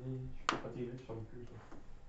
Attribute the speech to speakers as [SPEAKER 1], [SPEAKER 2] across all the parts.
[SPEAKER 1] tu peux pas t'aider sur le cul, toi.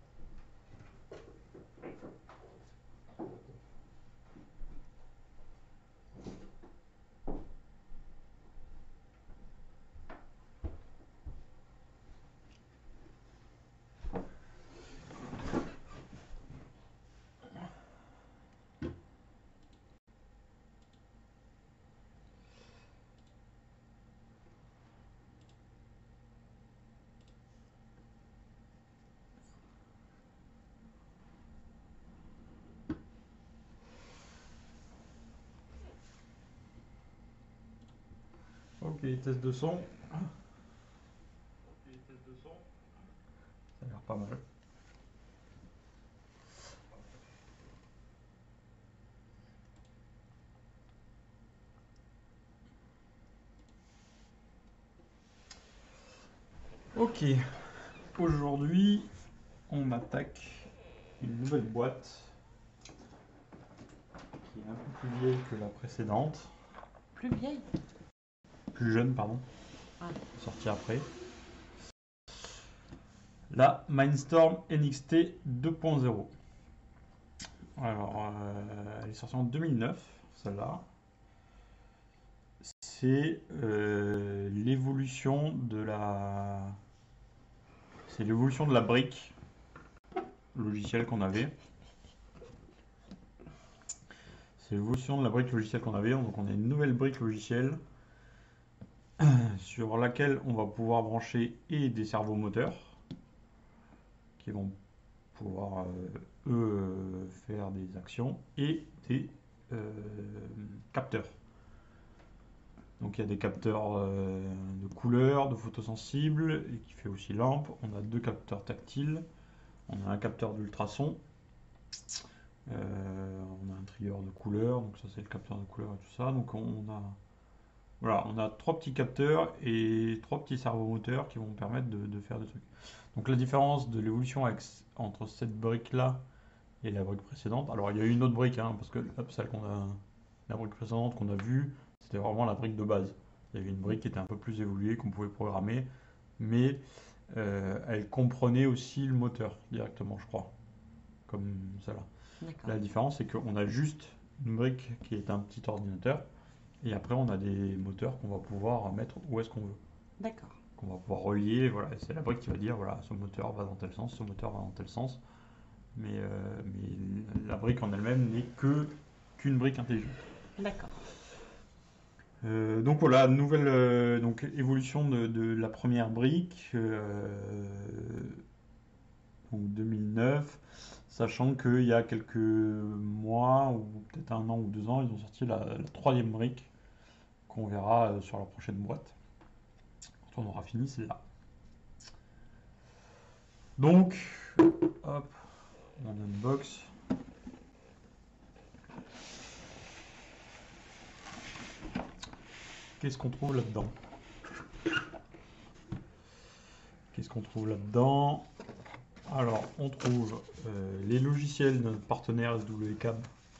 [SPEAKER 1] Ok, test de son. Ça a l'air pas mal. Ok, aujourd'hui on attaque une nouvelle boîte qui est un peu plus vieille que la précédente.
[SPEAKER 2] Plus vieille?
[SPEAKER 1] Plus jeune, pardon.
[SPEAKER 2] Ah.
[SPEAKER 1] Sortie après. La Mindstorm NXT 2.0. Alors, elle est sortie en 2009, celle-là. C'est l'évolution de la... C'est l'évolution de la brique logicielle qu'on avait. C'est l'évolution de la brique logicielle qu'on avait. Donc on a une nouvelle brique logicielle sur laquelle on va pouvoir brancher et des servomoteurs qui vont pouvoir faire des actions et des capteurs. Donc il y a des capteurs de couleur, de photosensibles et qui fait aussi lampe. On a 2 capteurs tactiles. On a un capteur d'ultrason. On a un trieur de couleur, donc ça c'est le capteur de couleur et tout ça. Donc on a 3 petits capteurs et 3 petits servomoteurs qui vont permettre de faire des trucs. Donc la différence de l'évolution entre cette brique là et la brique précédente. Alors il y a eu une autre brique, hein, parce que la brique précédente qu'on a vue, c'était vraiment la brique de base. Il y avait une brique qui était un peu plus évoluée, qu'on pouvait programmer, mais elle comprenait aussi le moteur directement, je crois, comme celle-là.
[SPEAKER 2] D'accord.
[SPEAKER 1] La différence, c'est qu'on a juste une brique qui est un petit ordinateur, et après on a des moteurs qu'on va pouvoir mettre où est-ce qu'on veut.
[SPEAKER 2] D'accord.
[SPEAKER 1] Qu'on va pouvoir relier, voilà, c'est la brique qui va dire, voilà, ce moteur va dans tel sens, ce moteur va dans tel sens. Mais la brique en elle-même n'est qu'une brique intelligente.
[SPEAKER 2] D'accord.
[SPEAKER 1] Donc voilà, nouvelle donc évolution de la première brique, donc 2009, sachant qu'il y a quelques mois, ou peut-être 1 an ou 2 ans, ils ont sorti la troisième brique qu'on verra sur la prochaine boîte, quand on aura fini celle-là. Donc, hop, on unbox. Qu'est-ce qu'on trouve là-dedans? Qu'est-ce qu'on trouve là-dedans? Alors, on trouve les logiciels de notre partenaire SWCAD.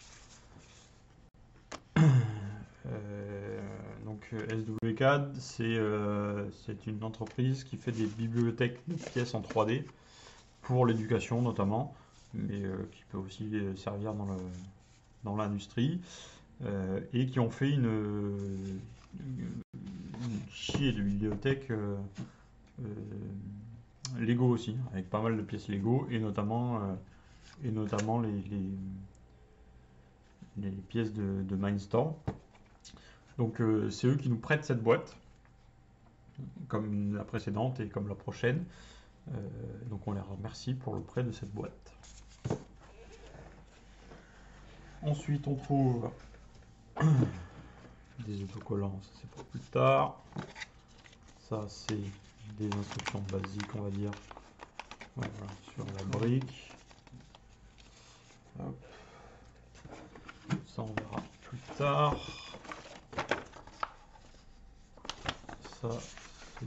[SPEAKER 1] Donc SWCAD, c'est une entreprise qui fait des bibliothèques de pièces en 3D pour l'éducation notamment, mais qui peut aussi servir dans l'industrie, et qui ont fait une chier de bibliothèques Lego aussi, avec pas mal de pièces Lego, et notamment les pièces de Mindstorm. Donc c'est eux qui nous prêtent cette boîte, comme la précédente et comme la prochaine. Donc on les remercie pour le prêt de cette boîte. Ensuite on trouve des autocollants, ça c'est pour plus tard. Ça c'est des instructions basiques, on va dire, voilà, sur la brique. Hop. Ça on verra plus tard. Ça c'est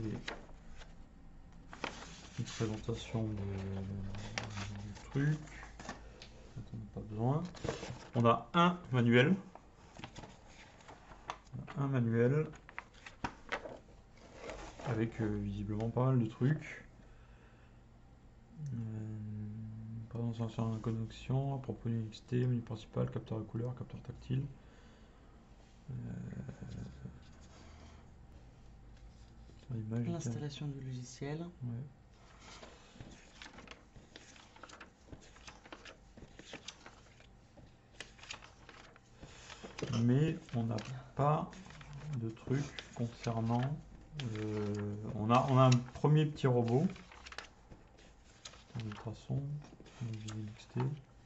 [SPEAKER 1] une présentation du truc. On n'a pas besoin. On a un manuel. Avec visiblement pas mal de trucs. Présence sensorielle en connexion, à propos du NXT, menu principal, capteur de couleur, capteur tactile. L'image.
[SPEAKER 2] L'installation du logiciel.
[SPEAKER 1] Ouais. Mais on n'a pas de truc concernant. On a un premier petit robot. Ultrason, NXT.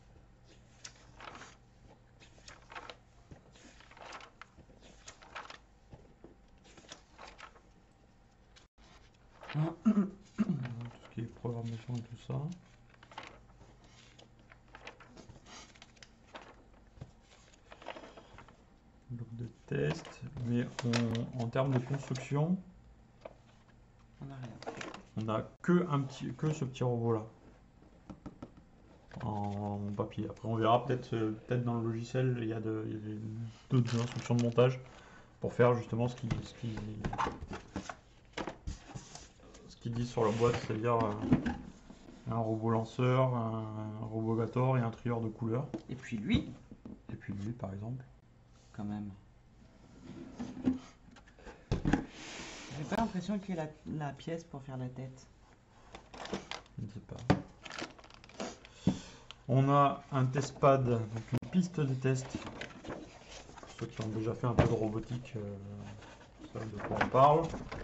[SPEAKER 1] Tout ce qui est programmation et tout ça. Bloc de test, mais en termes de construction,
[SPEAKER 2] On n'a rien.
[SPEAKER 1] on n'a que ce petit robot là en papier. Après, on verra peut-être dans le logiciel, il y a d'autres instructions de montage pour faire justement ce qu'ils disent sur la boîte, c'est-à-dire un robot lanceur, un robot Gator et un trieur de couleurs.
[SPEAKER 2] Et puis lui,
[SPEAKER 1] Par exemple.
[SPEAKER 2] quand même. J'ai pas l'impression qu'il y ait la pièce pour faire la tête.
[SPEAKER 1] Je ne sais pas. On a un testpad, donc une piste de test. Pour ceux qui ont déjà fait un peu de robotique, savent de quoi on parle.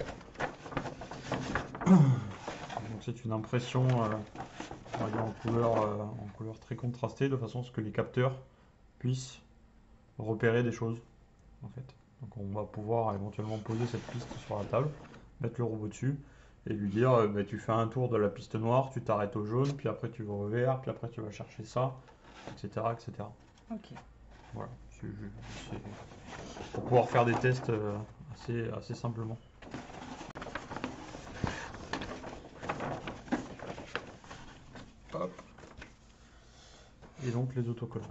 [SPEAKER 1] Donc c'est une impression on va dire en couleur très contrastée, de façon à ce que les capteurs puissent repérer des choses. En fait. Donc on va pouvoir éventuellement poser cette piste sur la table, mettre le robot dessus et lui dire tu fais un tour de la piste noire, tu t'arrêtes au jaune, puis après tu vas au vert, puis après tu vas chercher ça, etc. etc.
[SPEAKER 2] Ok.
[SPEAKER 1] Voilà, c'est pour pouvoir faire des tests assez simplement. Hop. Et donc les autocollants.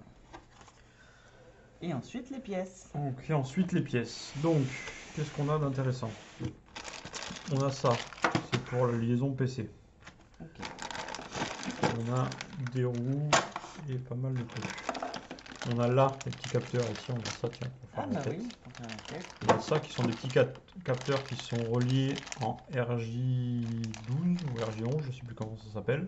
[SPEAKER 2] Et ensuite les pièces.
[SPEAKER 1] Donc, et ensuite les pièces. Donc, qu'est-ce qu'on a d'intéressant? On a ça, c'est pour la liaison PC.
[SPEAKER 2] Ok.
[SPEAKER 1] On a des roues et pas mal de trucs. On a là les petits capteurs ici, on a ça tiens pour faire
[SPEAKER 2] Ah
[SPEAKER 1] la
[SPEAKER 2] bah
[SPEAKER 1] tête.
[SPEAKER 2] oui, pour faire la tête.
[SPEAKER 1] On a ça qui sont des petits capteurs qui sont reliés en RJ12 ou RJ11, je sais plus comment ça s'appelle.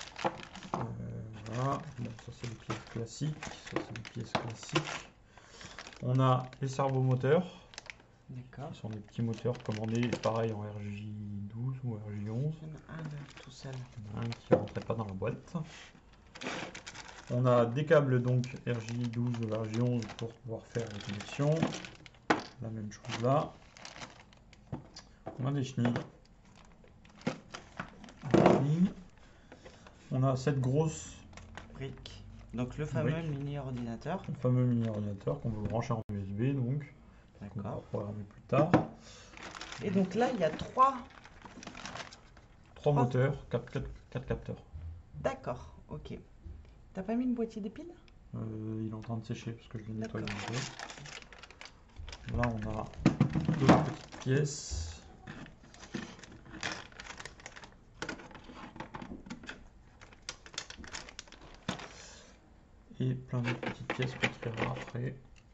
[SPEAKER 1] Voilà, bon, ça c'est des pièces classiques, ça c'est des pièces classiques. On a les servomoteurs,
[SPEAKER 2] D'accord.
[SPEAKER 1] qui sont des petits moteurs commandés pareil en RJ12 ou RJ11.
[SPEAKER 2] Il y en a un là, tout seul.
[SPEAKER 1] Il y en a un qui ne rentrait pas dans la boîte. On a des câbles donc RJ12 ou RJ11 pour pouvoir faire les connexions. La même chose là. On a des chenilles. On a cette grosse
[SPEAKER 2] Brique. Donc le fameux
[SPEAKER 1] brique.
[SPEAKER 2] mini ordinateur.
[SPEAKER 1] Le fameux mini ordinateur qu'on veut brancher en USB donc. On va
[SPEAKER 2] D'accord.
[SPEAKER 1] programmer plus tard.
[SPEAKER 2] Et donc là, il y a trois.
[SPEAKER 1] 3 moteurs, 4 capteurs.
[SPEAKER 2] D'accord, ok. T'as pas mis le boîtier des piles?
[SPEAKER 1] Il est en train de sécher parce que je l'ai nettoyé
[SPEAKER 2] D'accord.
[SPEAKER 1] un peu. Là on a deux petites pièces. Et plein de petites pièces qu'on verra après.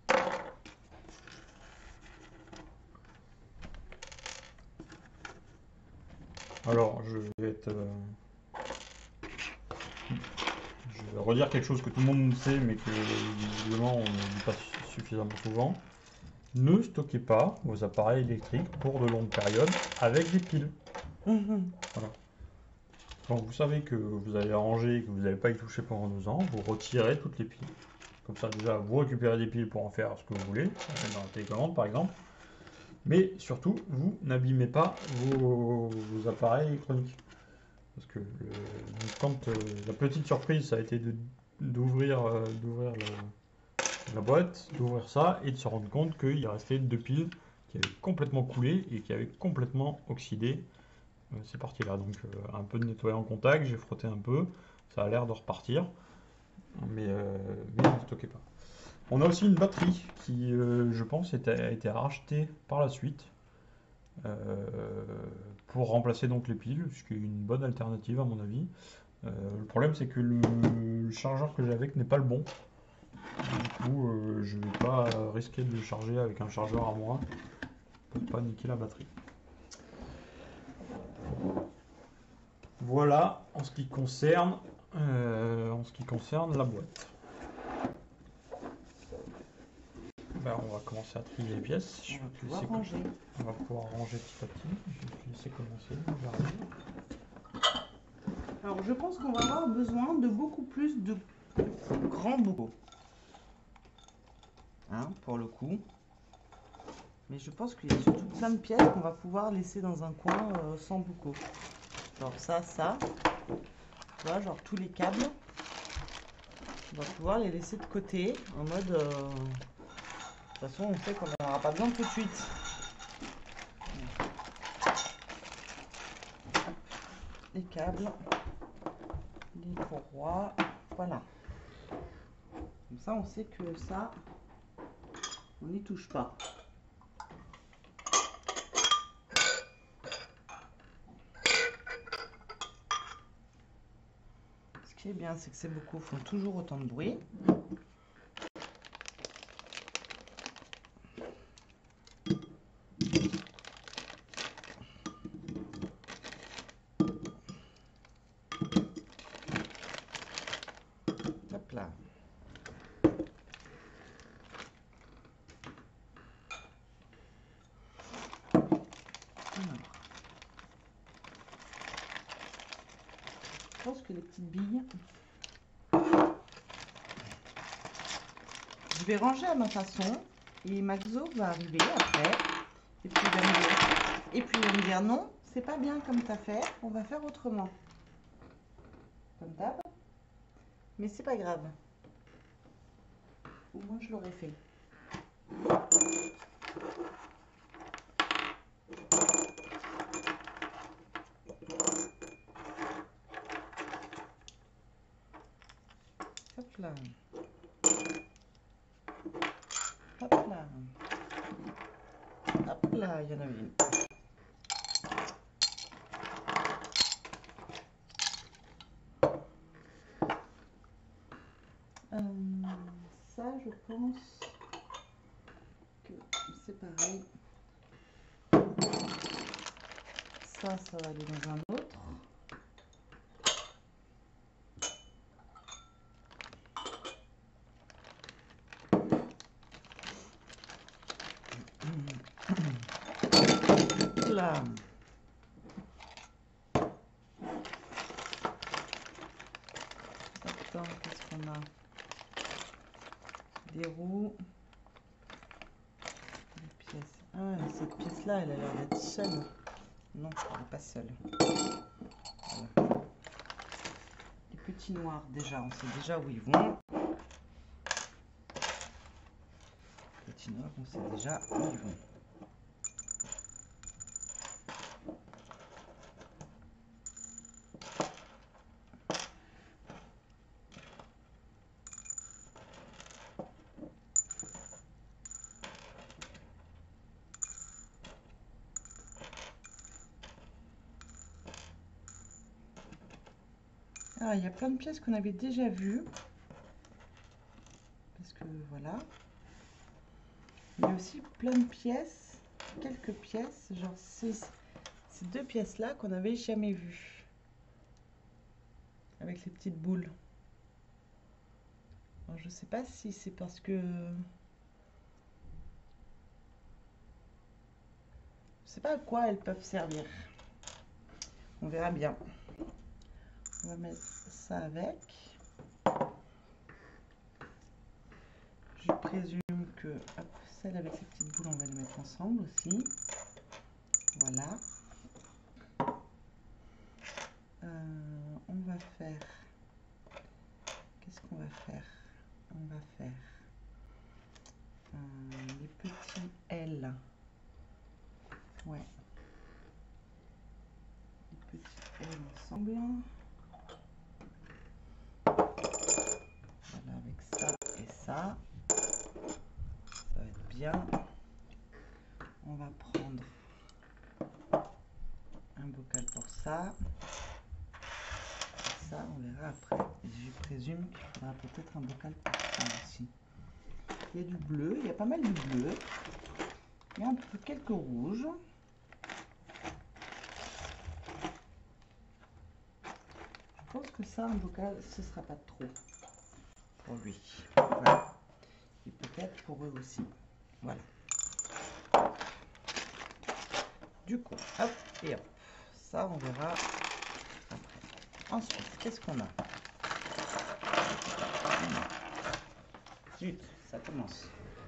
[SPEAKER 1] Alors je vais redire quelque chose que tout le monde sait mais que visiblement on ne dit pas suffisamment souvent. Ne stockez pas vos appareils électriques pour de longues périodes avec des piles. Voilà. Quand vous savez que vous allez ranger et que vous n'allez pas y toucher pendant 2 ans, vous retirez toutes les piles. Comme ça déjà vous récupérez des piles pour en faire ce que vous voulez, dans la télécommande par exemple. Mais surtout, vous n'abîmez pas vos appareils électroniques. Parce que quand la petite surprise, ça a été d'ouvrir la boîte, d'ouvrir ça et de se rendre compte qu'il restait 2 piles qui avaient complètement coulé et qui avaient complètement oxydé ces parties-là. Donc un peu de nettoyer en contact, j'ai frotté un peu, ça a l'air de repartir, mais ne stockez pas. On a aussi une batterie qui, je pense, a été rachetée par la suite pour remplacer donc les piles, ce qui est une bonne alternative à mon avis. Le problème, c'est que le chargeur que j'ai avec n'est pas le bon. Du coup, je vais pas risquer de le charger avec un chargeur à moi pour pas niquer la batterie. Voilà en ce qui concerne la boîte. Ben, on va commencer à trier les pièces.
[SPEAKER 2] On va pouvoir ranger.
[SPEAKER 1] On va pouvoir ranger petit à petit. Je vais te laisser commencer. J'arrive.
[SPEAKER 2] Alors, je pense qu'on va avoir besoin de beaucoup plus de grands bocaux. Hein, pour le coup. Mais je pense qu'il y a surtout plein de pièces qu'on va pouvoir laisser dans un coin sans bocaux. Genre ça. Tu vois, genre tous les câbles. On va pouvoir les laisser de côté en mode... De toute façon, on sait qu'on n'en aura pas besoin tout de suite. Les câbles, les courroies, voilà. Comme ça, on sait que ça, on n'y touche pas. Ce qui est bien, c'est que ces bocaux font toujours autant de bruit. Hop là. Je pense que les petites billes, je vais ranger à ma façon et Maxo va arriver après et puis il va me dire non, c'est pas bien comme tu as fait, on va faire autrement. Comme d'hab, mais c'est pas grave. Au moins je l'aurais fait. Hop là. Hop là. Hop là, il y en a une. Ça, je pense que c'est pareil. Ça va aller dans un autre. Là. Attends, qu'est-ce qu'on a? Des roues. Des pièces. Ah, cette pièce-là, elle a l'air d'être seule. Non, elle n'est pas seule. Voilà. Les petits noirs, déjà, on sait déjà où ils vont. Les petits noirs, on sait déjà où ils vont. Ah, il y a plein de pièces qu'on avait déjà vues. Parce que voilà. Il y a aussi plein de pièces, quelques pièces, genre ces deux pièces-là qu'on n'avait jamais vues. Avec les petites boules. Alors, je sais pas si c'est parce que... Je sais pas à quoi elles peuvent servir. On verra bien. On va mettre ça avec. Je présume que hop, celle avec les petites boules, on va les mettre ensemble aussi. Voilà. On va faire... Qu'est-ce qu'on va faire? On va faire les petits L. Ouais. Les petits L ensemble. Voilà, avec ça et ça. Ça va être bien. On va prendre un bocal pour ça. Et ça, on présume qu'il faudra peut-être un bocal pour ça aussi. Il y a du bleu, il y a pas mal de bleu. Il y a un peu quelques rouges. Je pense que ça, un bocal, ce sera pas trop pour lui. Voilà. Et peut-être pour eux aussi. Voilà. Du coup, hop et hop. Ça, on verra après. Ensuite, qu'est-ce qu'on a? Zut, ça commence.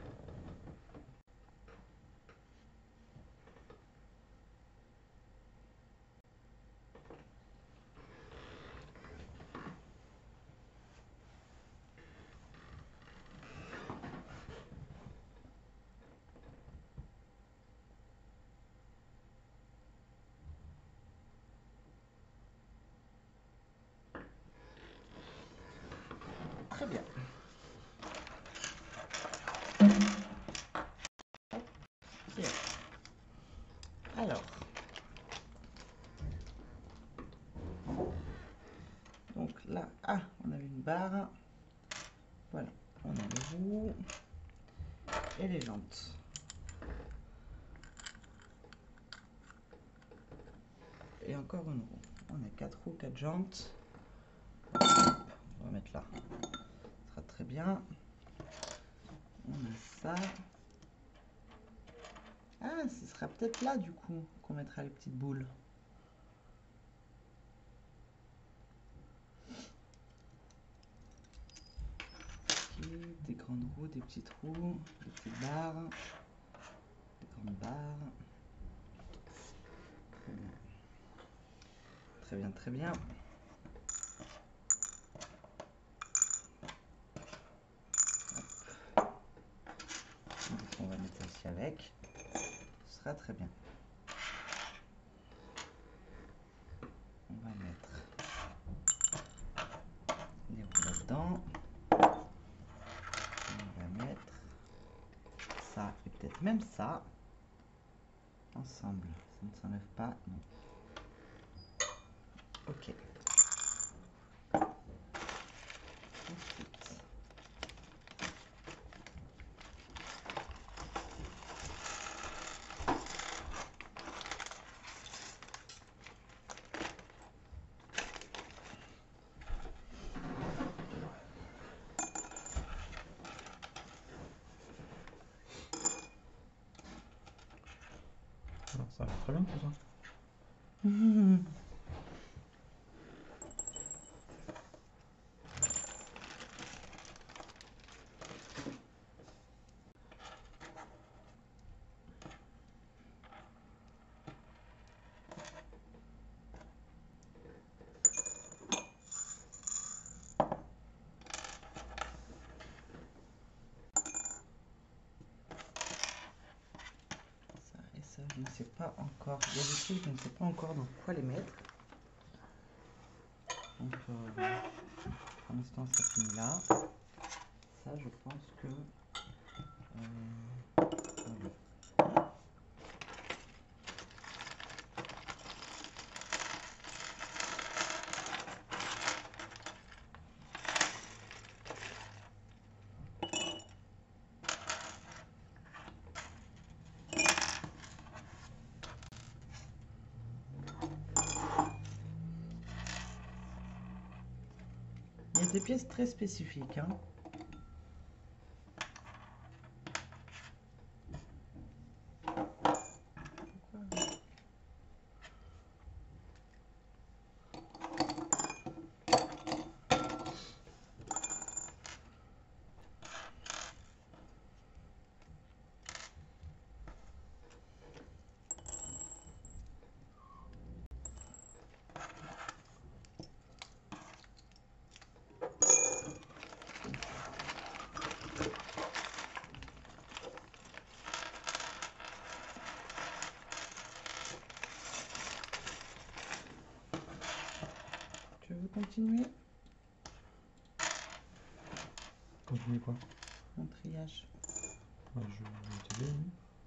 [SPEAKER 2] Très bien. Bien. Alors, donc là, on avait une barre. Voilà, on a les roues et les jantes. Et encore une roue. On a 4 roues, 4 jantes. Hop, on va mettre là. Ça sera très bien. On a ça. Ah, ce sera peut-être là du coup qu'on mettra les petites boules. Okay, des grandes roues, des petites roues, des petites barres, des grandes barres. Très bien, très bien. Donc, on va mettre celle-ci avec. Ce sera très bien. On va mettre des roues là-dedans. On va mettre ça et peut-être même ça ensemble. Ça ne s'enlève pas, non. Ok. Ensuite,
[SPEAKER 1] Alors, ça va très bien tout ça.
[SPEAKER 2] ça et ça, je ne sais pas encore. Il y a des trucs, je ne sais pas encore dans quoi les mettre. Donc, pour l'instant, ça finit là. Ça, je pense que... voilà. Il y a des pièces très spécifiques, hein. Tu veux continuer?
[SPEAKER 1] Continuez quoi?
[SPEAKER 2] Un triage.
[SPEAKER 1] Ouais, je vais t'aider.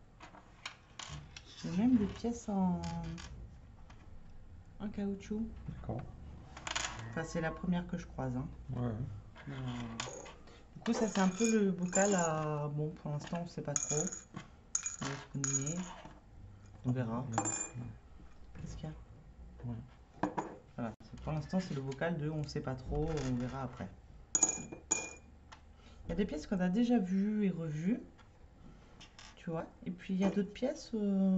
[SPEAKER 2] J'ai même des pièces en caoutchouc.
[SPEAKER 1] D'accord.
[SPEAKER 2] Enfin, c'est la première que je croise. Hein.
[SPEAKER 1] Ouais.
[SPEAKER 2] Mais, du coup, ça c'est un peu le bocal à... Bon, pour l'instant, on sait pas trop. On va se connaître. On verra. Qu'est-ce qu'il y a?
[SPEAKER 1] Ouais.
[SPEAKER 2] Voilà. Pour l'instant, c'est le bocal de on sait pas trop, on verra après. Il y a des pièces qu'on a déjà vues et revues. Tu vois. Et puis, il y a d'autres pièces...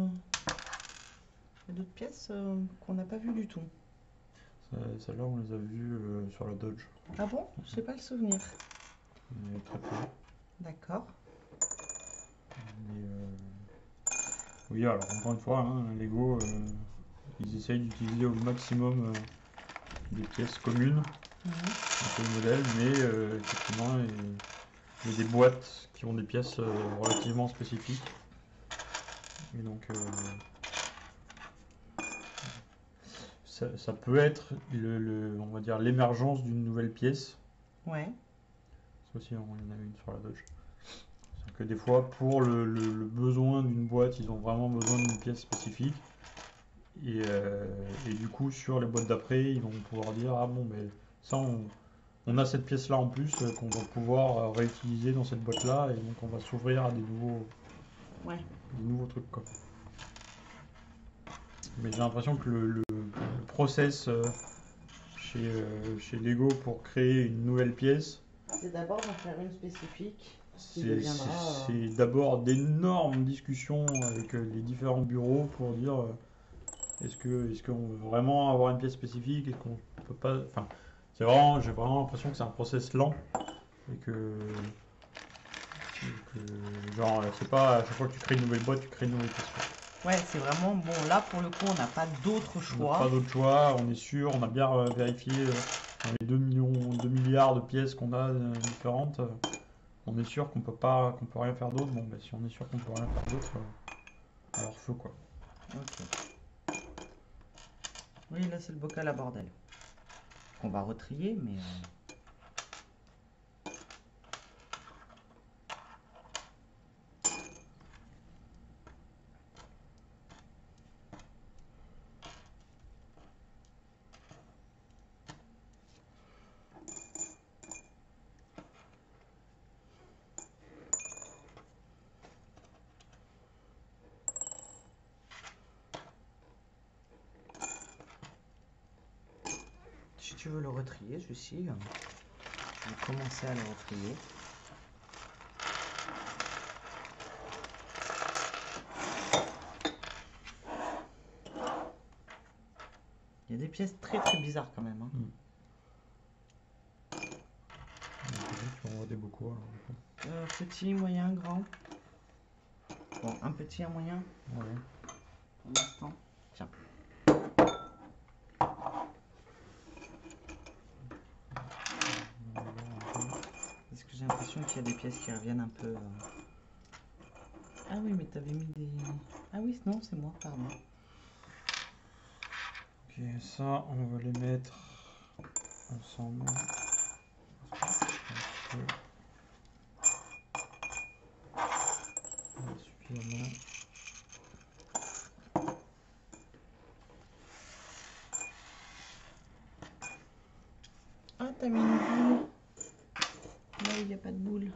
[SPEAKER 2] qu'on n'a pas vues du tout.
[SPEAKER 1] Celle-là, on les a vues sur la Dodge.
[SPEAKER 2] Ah bon? Je sais pas le souvenir.
[SPEAKER 1] Mais très peu.
[SPEAKER 2] D'accord.
[SPEAKER 1] Mais, oui, alors encore une fois, hein, Lego, ils essayent d'utiliser au maximum des pièces communes entre les modèles, mais effectivement, il y a des boîtes qui ont des pièces relativement spécifiques. Et donc, ça peut être on va dire l'émergence d'une nouvelle pièce.
[SPEAKER 2] Ouais.
[SPEAKER 1] Ça aussi, on en avait une sur la Dodge. C'est que des fois, pour le besoin d'une boîte, ils ont vraiment besoin d'une pièce spécifique. Et du coup, sur les boîtes d'après, ils vont pouvoir dire, ah bon, mais ça, on a cette pièce-là en plus qu'on va pouvoir réutiliser dans cette boîte-là, et donc on va s'ouvrir à des nouveaux trucs, quoi. Mais j'ai l'impression que le process chez Lego pour créer une nouvelle pièce,
[SPEAKER 2] C'est d'abord d'en faire une spécifique qui
[SPEAKER 1] c'est
[SPEAKER 2] deviendra...
[SPEAKER 1] c'est d'abord d'énormes discussions avec les différents bureaux pour dire est-ce qu'on veut vraiment avoir une pièce spécifique, est-ce qu'on peut pas. Enfin, j'ai vraiment l'impression que c'est un process lent et genre, c'est pas à chaque fois que tu crées une nouvelle boîte, tu crées une nouvelle pièce.
[SPEAKER 2] Ouais, c'est vraiment... Bon, là, pour le coup, on n'a pas d'autre
[SPEAKER 1] On n'a
[SPEAKER 2] choix.
[SPEAKER 1] pas d'autre choix, on est sûr, on a bien vérifié dans les 2 milliards de pièces qu'on a différentes, on est sûr qu'on peut rien faire d'autre. Bon, bah, si on est sûr qu'on peut rien faire d'autre, alors feu quoi.
[SPEAKER 2] Ok. Oui, là, c'est le bocal à bordel. Qu'on va retrier, mais... Si tu veux le retrier, celui-ci, je vais commencer à le retrier. Il y a des pièces très très bizarres quand même. Hein.
[SPEAKER 1] Tu en vois des beaucoup. Alors.
[SPEAKER 2] Petit, moyen, grand. Bon, un petit, un moyen.
[SPEAKER 1] Ouais.
[SPEAKER 2] Pour l'instant. Tiens. Parce que j'ai l'impression qu'il y a des pièces qui reviennent un peu... Ah oui, mais t'avais mis des... Ah oui, non, c'est moi, pardon.
[SPEAKER 1] Ok, ça, on va les mettre ensemble. Suffisamment.
[SPEAKER 2] Ah, t'as mis une boule. Là, il n'y a pas de boule.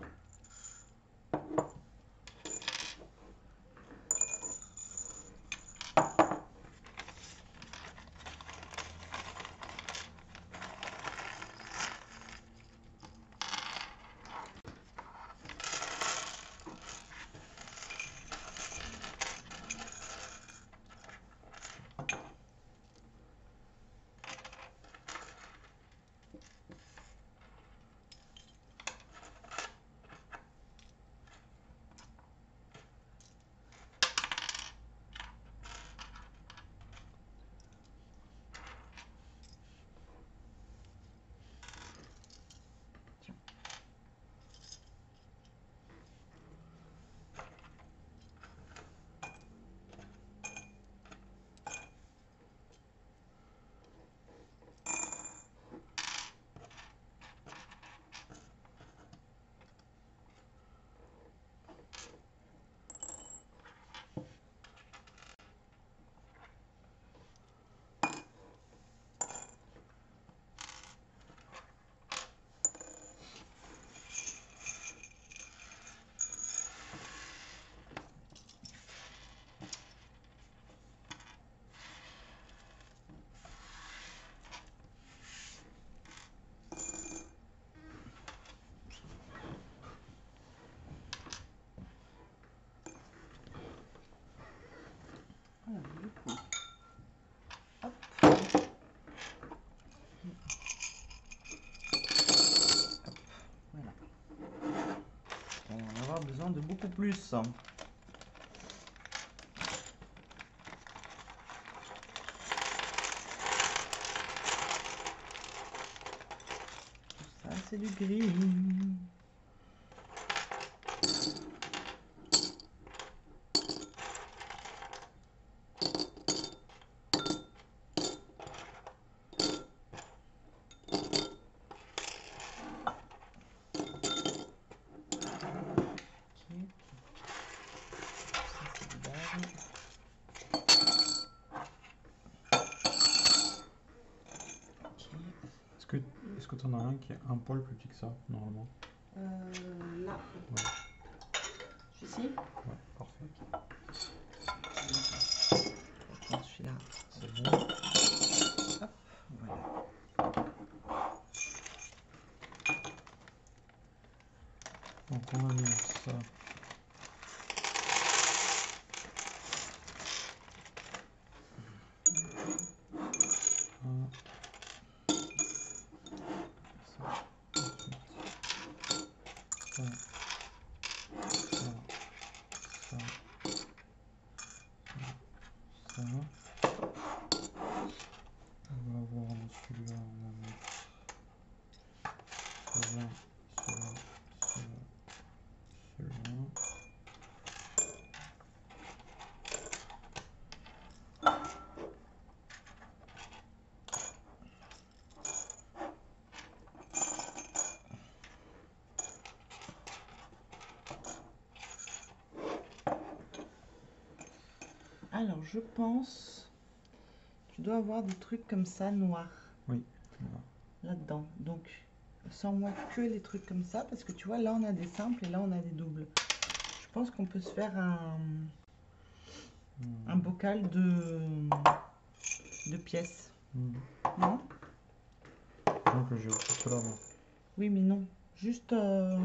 [SPEAKER 2] plus. Tout ça, c'est du gris.
[SPEAKER 1] Est-ce que tu en as un qui est un poil plus petit que ça, normalement?
[SPEAKER 2] Là.
[SPEAKER 1] Ouais,
[SPEAKER 2] Celui-ci?
[SPEAKER 1] ouais, parfait.
[SPEAKER 2] Je pense celui-là.
[SPEAKER 1] C'est bon.
[SPEAKER 2] Hop, voilà.
[SPEAKER 1] Donc on va mettre ça. On va avoir celui-là, on va mettre celui-là, celui-là.
[SPEAKER 2] Alors, je pense, tu dois avoir des trucs comme ça, noirs.
[SPEAKER 1] Oui, voilà.
[SPEAKER 2] Là-dedans. Donc, sans moi que les trucs comme ça, parce que tu vois, là, on a des simples et là, on a des doubles. Je pense qu'on peut se faire un bocal de pièces. Non?
[SPEAKER 1] Donc j'ai aussi cela, moi.
[SPEAKER 2] Oui, mais non. Juste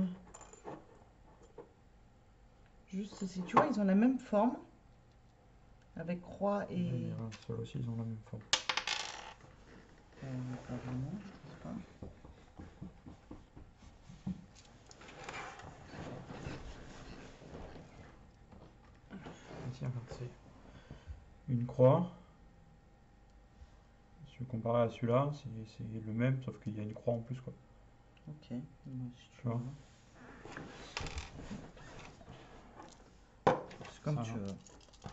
[SPEAKER 2] si tu vois, ils ont la même forme. Avec croix et...
[SPEAKER 1] Ceux-là aussi, ils ont la même forme.
[SPEAKER 2] Pas vraiment, je pense pas.
[SPEAKER 1] Ici, regarde, c'est une croix. Si tu compares à celui-là, c'est le même, sauf qu'il y a une croix en plus, quoi.
[SPEAKER 2] Ok, moi, si tu
[SPEAKER 1] Tu vois.
[SPEAKER 2] veux. C'est comme
[SPEAKER 1] Ça
[SPEAKER 2] tu
[SPEAKER 1] va.
[SPEAKER 2] veux.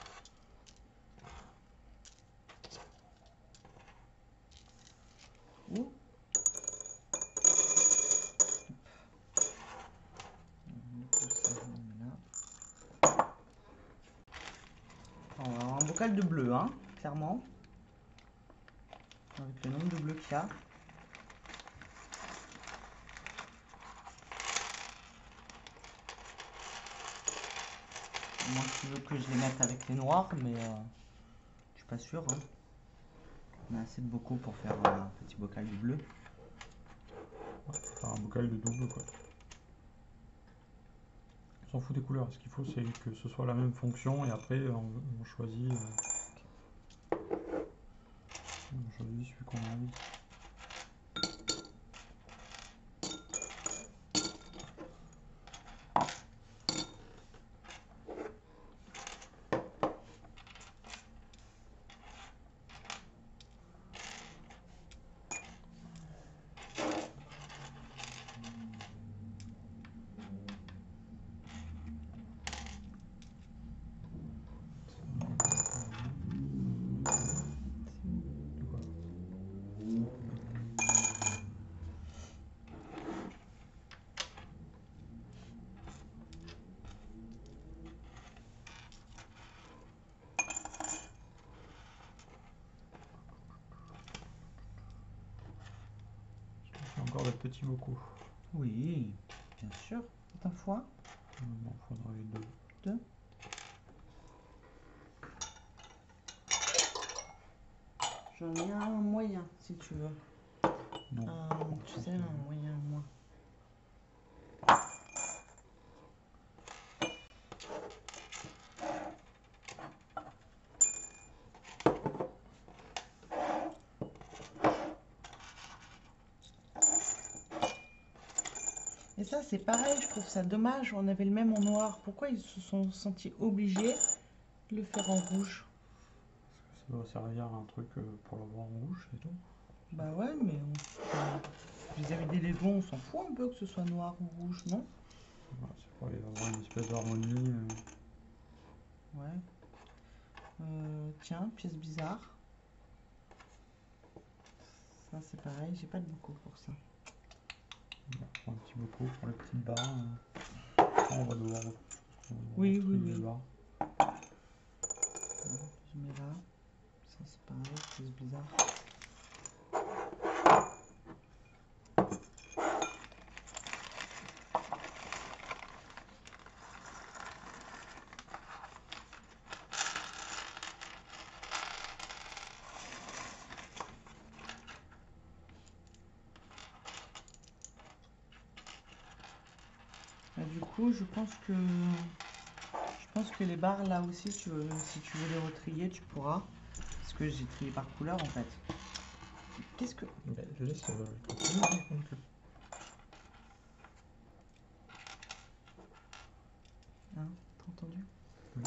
[SPEAKER 2] Ouh. Alors, un bocal de bleu, hein, clairement. Avec le nombre de bleus qu'il y a. Moi, tu veux que je les mette avec les noirs, mais je suis pas sûr. Hein. On a assez de bocaux pour faire un petit bocal de bleu.
[SPEAKER 1] Enfin, un bocal de double, quoi. On s'en fout des couleurs. Ce qu'il faut, c'est que ce soit la même fonction et après, on choisit. On choisit celui qu'on a envie. J'ai encore des petits bocaux.
[SPEAKER 2] Oui, bien sûr. C'est un foin.
[SPEAKER 1] Il en faudrait deux.
[SPEAKER 2] Deux. J'en ai un moyen, si tu veux.
[SPEAKER 1] Non.
[SPEAKER 2] Tu sais, un moyen, moi. Et ça, c'est pareil, je trouve ça dommage. On avait le même en noir. Pourquoi ils se sont sentis obligés de le faire en rouge?
[SPEAKER 1] Ça doit servir à un truc pour l'avoir en rouge et tout.
[SPEAKER 2] Bah ouais, mais vis-à-vis des Lego, on s'en fout un peu que ce soit noir ou rouge, non?
[SPEAKER 1] Voilà, c'est pour avoir une espèce d'harmonie.
[SPEAKER 2] Ouais. Tiens, pièce bizarre. Ça, c'est pareil, j'ai pas de beaucoup pour ça.
[SPEAKER 1] On va prendre un petit beaucoup pour les petites barres. On va devoir
[SPEAKER 2] Oui,
[SPEAKER 1] trier
[SPEAKER 2] oui,
[SPEAKER 1] les
[SPEAKER 2] oui.
[SPEAKER 1] barres.
[SPEAKER 2] Je mets là. Ça, c'est pareil, pièce bizarre. Et du coup, je pense que les barres là aussi, si tu veux les retrier, tu pourras. Parce que j'ai trié par couleur en fait. Qu'est-ce que.
[SPEAKER 1] Ben, je laisse continuer.
[SPEAKER 2] Hein, t'as entendu?
[SPEAKER 1] Oui.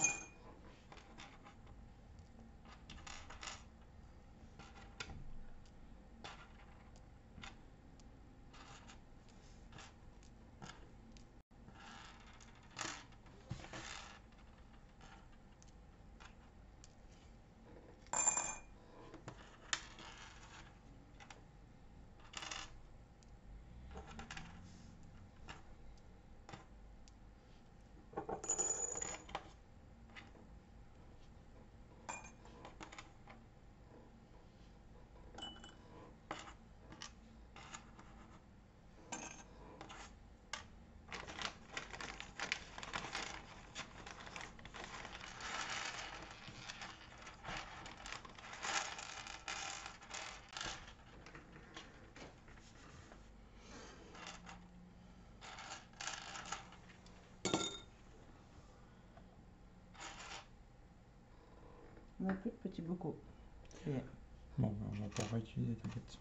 [SPEAKER 2] On n'a plus de petits bocaux. Ça y est.
[SPEAKER 1] Bon, ben, on va pas réutiliser, t'inquiète.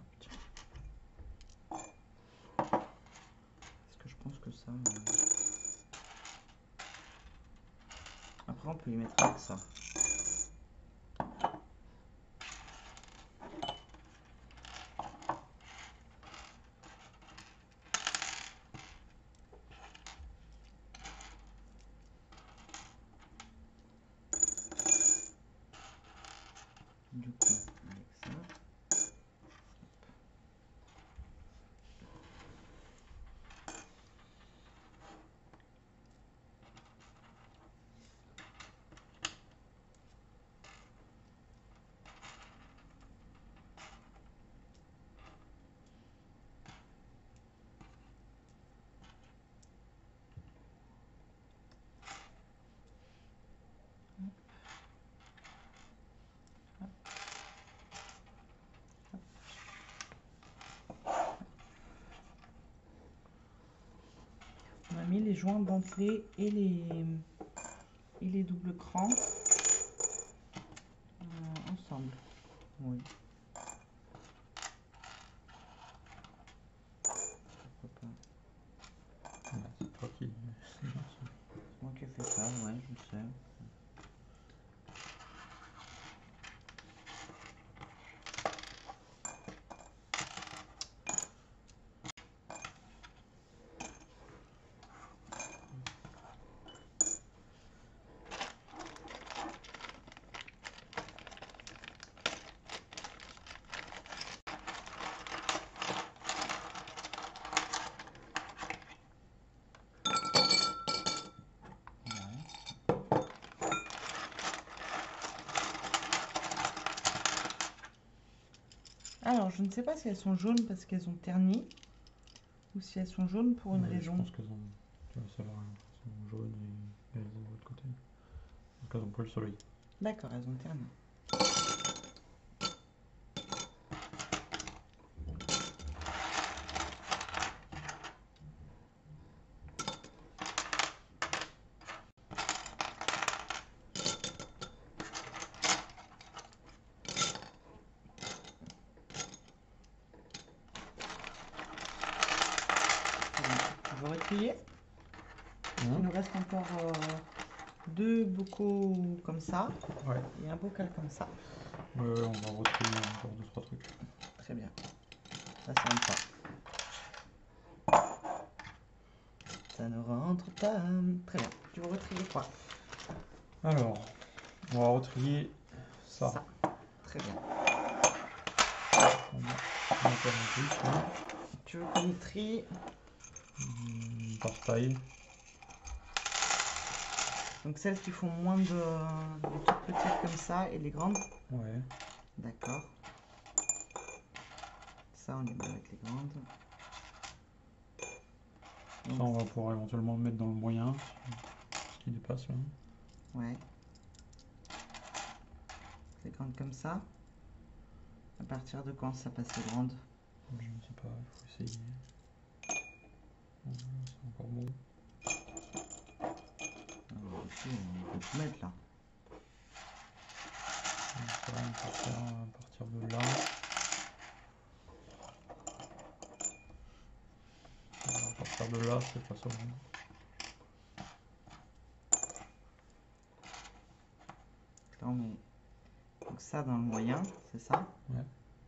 [SPEAKER 2] Parce que je pense que ça. Après, on peut y mettre avec ça. Du coup, avec ça. On a mis les joints dentelés et les doubles crans ensemble. Oui. Pourquoi pas?
[SPEAKER 1] Ben, c'est toi qui.
[SPEAKER 2] C'est moi qui ai fait ça, ouais, je sais. Alors, je ne sais pas si elles sont jaunes parce qu'elles ont terni ou si elles sont jaunes pour une
[SPEAKER 1] Ouais,
[SPEAKER 2] raison.
[SPEAKER 1] Je pense qu'elles ont. Tu vas savoir, elles sont jaunes et elles de l'autre côté. Parce qu'elles ont pris le soleil.
[SPEAKER 2] D'accord, elles ont terni. veux retrier. Il
[SPEAKER 1] Hein?
[SPEAKER 2] nous reste encore 2 bocaux comme ça
[SPEAKER 1] Ouais.
[SPEAKER 2] et un bocal comme ça.
[SPEAKER 1] On va retrier encore 2-3 trucs.
[SPEAKER 2] Très bien. Ça rentre pas. Ça ne rentre pas. Très bien. Tu veux retrier quoi?
[SPEAKER 1] Alors, on va retrier ça.
[SPEAKER 2] Très bien.
[SPEAKER 1] On va faire un truc, là.
[SPEAKER 2] Tu veux qu'on y trie?
[SPEAKER 1] Par taille.
[SPEAKER 2] Donc celles qui font moins de toutes petites comme ça et les grandes?
[SPEAKER 1] Ouais.
[SPEAKER 2] D'accord. Ça, on les met avec les grandes.
[SPEAKER 1] Ça, on va pouvoir éventuellement le mettre dans le moyen, ce qui dépasse là.
[SPEAKER 2] Ouais. Les grandes comme ça. À partir de quand ça passe les grandes?
[SPEAKER 1] Je ne sais pas, il faut essayer. C'est encore bon.
[SPEAKER 2] Alors, ici, on peut tout mettre là.
[SPEAKER 1] Donc ça, on peut faire à partir de là. À partir de là, c'est pas ça bon.
[SPEAKER 2] Là, on met donc ça dans le moyen, c'est ça?
[SPEAKER 1] Ouais.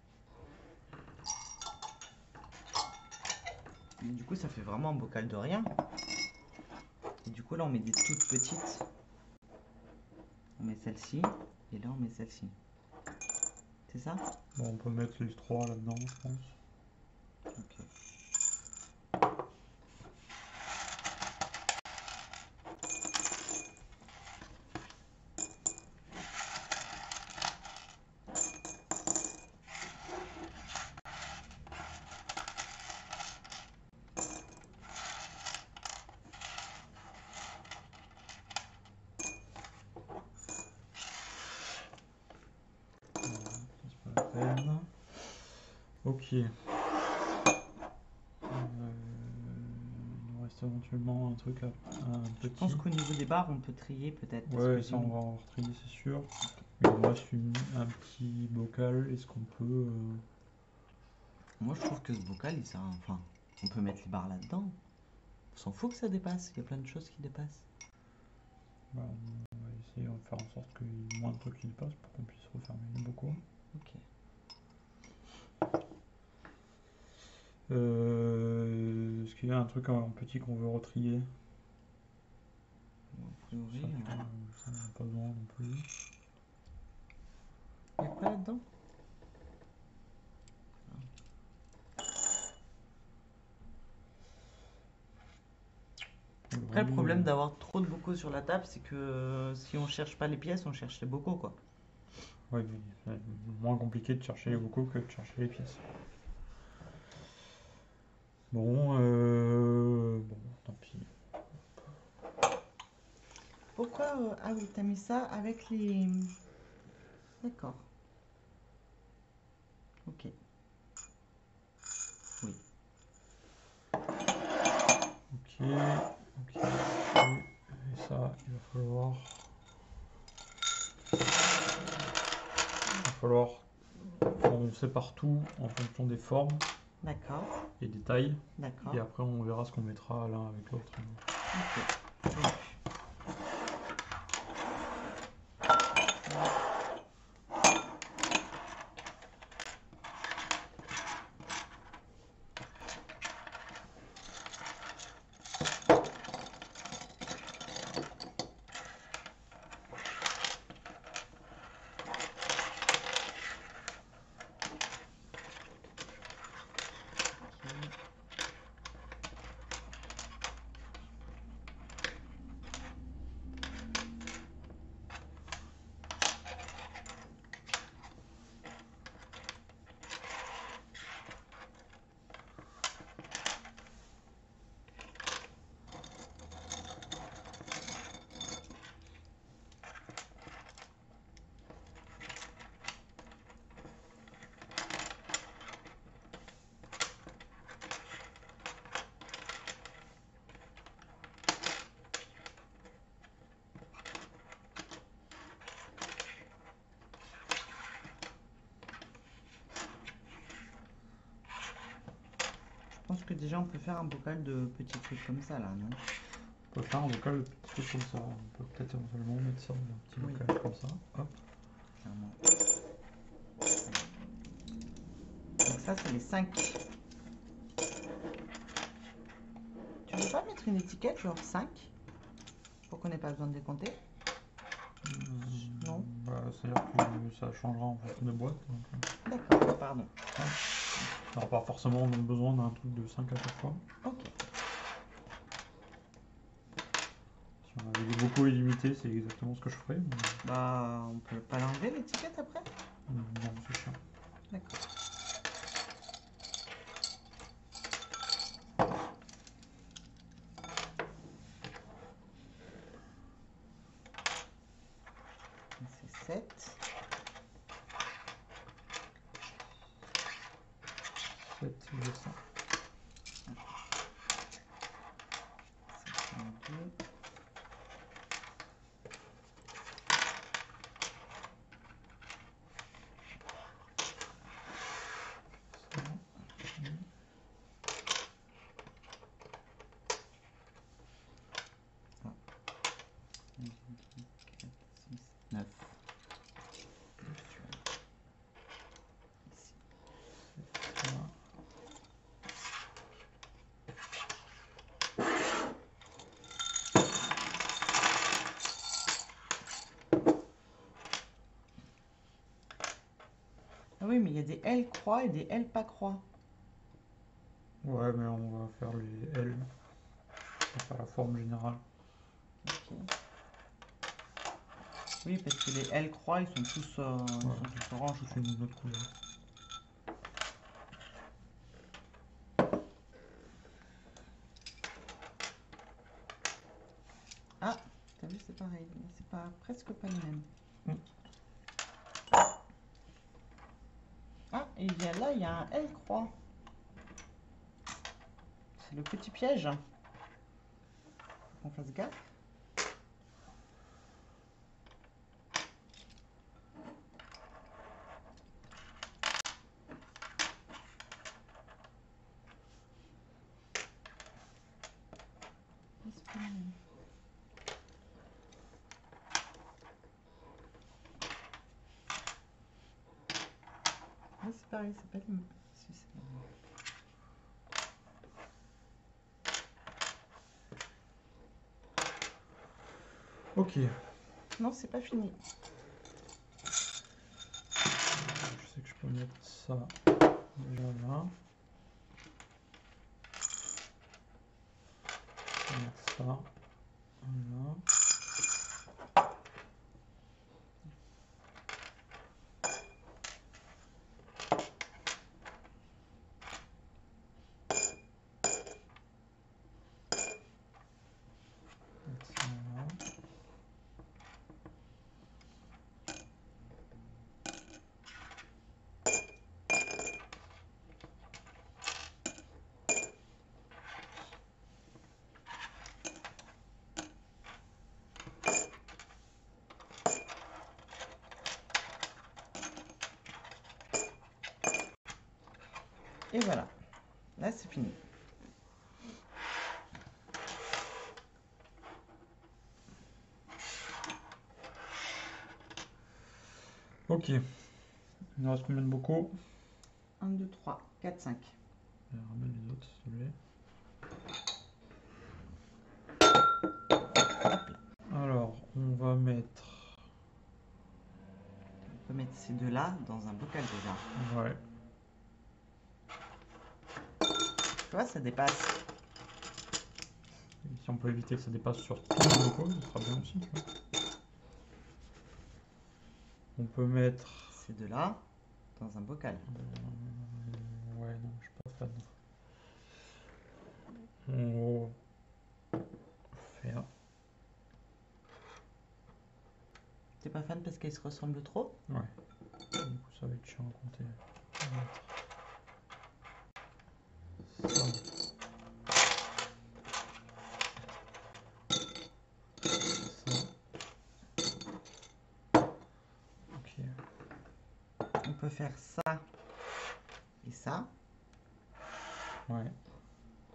[SPEAKER 2] Et du coup, ça fait vraiment un bocal de rien. Et du coup, là, on met des toutes petites. On met celle-ci, et là, on met celle-ci. C'est ça?
[SPEAKER 1] Bon, on peut mettre les 3 là-dedans, je pense.
[SPEAKER 2] Ok.
[SPEAKER 1] C'est pas la peine. Ok. Il nous reste éventuellement un truc à un
[SPEAKER 2] Je
[SPEAKER 1] petit.
[SPEAKER 2] pense qu'au niveau des barres, on peut trier peut-être.
[SPEAKER 1] Ouais, ça on va en retrier, c'est sûr. Mais il nous reste un petit bocal. Est-ce qu'on peut.
[SPEAKER 2] Moi, je trouve que ce bocal, il sert. Enfin, on peut mettre les barres là-dedans. On s'en fout que ça dépasse. Il y a plein de choses qui dépassent.
[SPEAKER 1] Bah, on va essayer de faire en sorte qu'il y ait moins de trucs qui dépassent pour qu'on puisse refermer les bocaux.
[SPEAKER 2] Ok.
[SPEAKER 1] Est-ce qu'il y a un truc en petit qu'on veut retrier?
[SPEAKER 2] A priori,
[SPEAKER 1] Ça, on n'a pas besoin non plus.
[SPEAKER 2] il n'y a quoi là-dedans? Après, le problème d'avoir trop de bocaux sur la table, c'est que si on cherche pas les pièces, on cherche les bocaux, quoi.
[SPEAKER 1] Oui, mais c'est moins compliqué de chercher les bocaux que de chercher les pièces. Bon, tant pis.
[SPEAKER 2] Pourquoi ah oui, t'as mis ça avec les... D'accord. Ok. Oui.
[SPEAKER 1] Ok. Et ça, il va falloir qu'on sépare tout en fonction des formes
[SPEAKER 2] D'accord.
[SPEAKER 1] et des tailles.
[SPEAKER 2] D'accord.
[SPEAKER 1] Et après, on verra ce qu'on mettra l'un avec l'autre.
[SPEAKER 2] Ok. déjà, on peut faire un bocal de petits trucs comme ça, là, non?
[SPEAKER 1] On peut faire un bocal de petits trucs comme ça. On peut peut-être éventuellement mettre ça dans un petit
[SPEAKER 2] Oui.
[SPEAKER 1] bocal comme ça. Hop.
[SPEAKER 2] Clairement. Donc ça, c'est les 5. Tu veux pas mettre une étiquette, genre 5, pour qu'on n'ait pas besoin de les compter? Non.
[SPEAKER 1] Bah, c'est-à-dire que ça changera en fonction de boîte.
[SPEAKER 2] D'accord, pardon.
[SPEAKER 1] On n'aura pas forcément besoin d'un truc de 5 à chaque fois.
[SPEAKER 2] Ok.
[SPEAKER 1] Si on avait des bocaux illimités, c'est exactement ce que je ferais. Mais...
[SPEAKER 2] Bah, on peut pas l'enlever l'étiquette après?
[SPEAKER 1] non, c'est chiant.
[SPEAKER 2] D'accord. C'est 7.
[SPEAKER 1] 7, c'est ça.
[SPEAKER 2] 52. Ah. 1, 2, 3, 4, 6, 9. Ici. Ah oui, mais il y a des L croix et des L pas croix.
[SPEAKER 1] Ouais, mais on va faire les L. On va faire la forme générale.
[SPEAKER 2] Ok. Oui, parce que les L croix, ils sont tous orange.
[SPEAKER 1] Je fais une autre couleur.
[SPEAKER 2] Ah, t'as vu, c'est pareil. C'est pas, presque pas les mêmes.
[SPEAKER 1] Mm.
[SPEAKER 2] Ah, et il y a là, il y a un L croix. C'est le petit piège. Faut qu'on fasse gaffe. C'est pas les mêmes. Ah, c'est pareil, c'est pas les mêmes. Si, c'est les mêmes.
[SPEAKER 1] Ok.
[SPEAKER 2] Non, c'est pas fini.
[SPEAKER 1] Je sais que je peux mettre ça déjà là. Je peux mettre ça là. Mettre ça là.
[SPEAKER 2] Et voilà. Là, c'est fini.
[SPEAKER 1] Ok. Il nous reste combien de bocaux?
[SPEAKER 2] 1, 2, 3, 4, 5.
[SPEAKER 1] Je vais ramener les autres, s'il te plaît. Alors, on va mettre...
[SPEAKER 2] On peut mettre ces deux-là dans un bocal déjà.
[SPEAKER 1] Ouais.
[SPEAKER 2] Tu vois, ça dépasse.
[SPEAKER 1] Et si on peut éviter que ça dépasse sur tous les bocaux, ce sera bien aussi. Tu vois. On peut mettre...
[SPEAKER 2] Ces deux-là dans un bocal.
[SPEAKER 1] ouais, non, je suis pas fan. On va faire...
[SPEAKER 2] T'es pas fan parce qu'ils se ressemblent trop?
[SPEAKER 1] Ouais. Du coup, ça va être chiant à compter. On va mettre ça. Ok.
[SPEAKER 2] On peut faire ça et ça.
[SPEAKER 1] Ouais.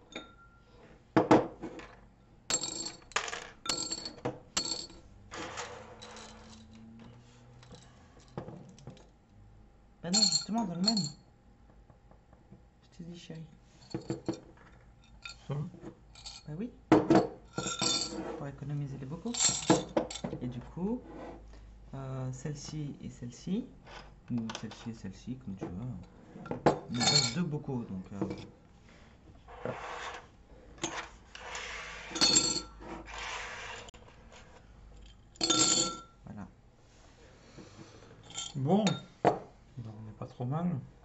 [SPEAKER 2] exactement dans le même. Je te dis, chérie.
[SPEAKER 1] Ça.
[SPEAKER 2] Bah oui. Pour économiser les bocaux. Et du coup, celle-ci et celle-ci, ou celle-ci et celle-ci, comme tu veux. Il me reste 2 bocaux, donc... voilà.
[SPEAKER 1] Bon, on n'est pas trop mal.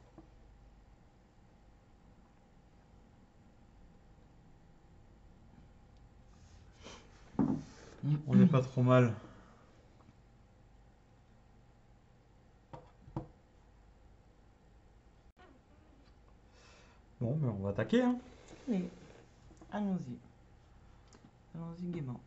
[SPEAKER 1] On n'est pas trop mal. Bon, mais on va attaquer, hein.
[SPEAKER 2] Allez, allons-y. Allons-y gaiement.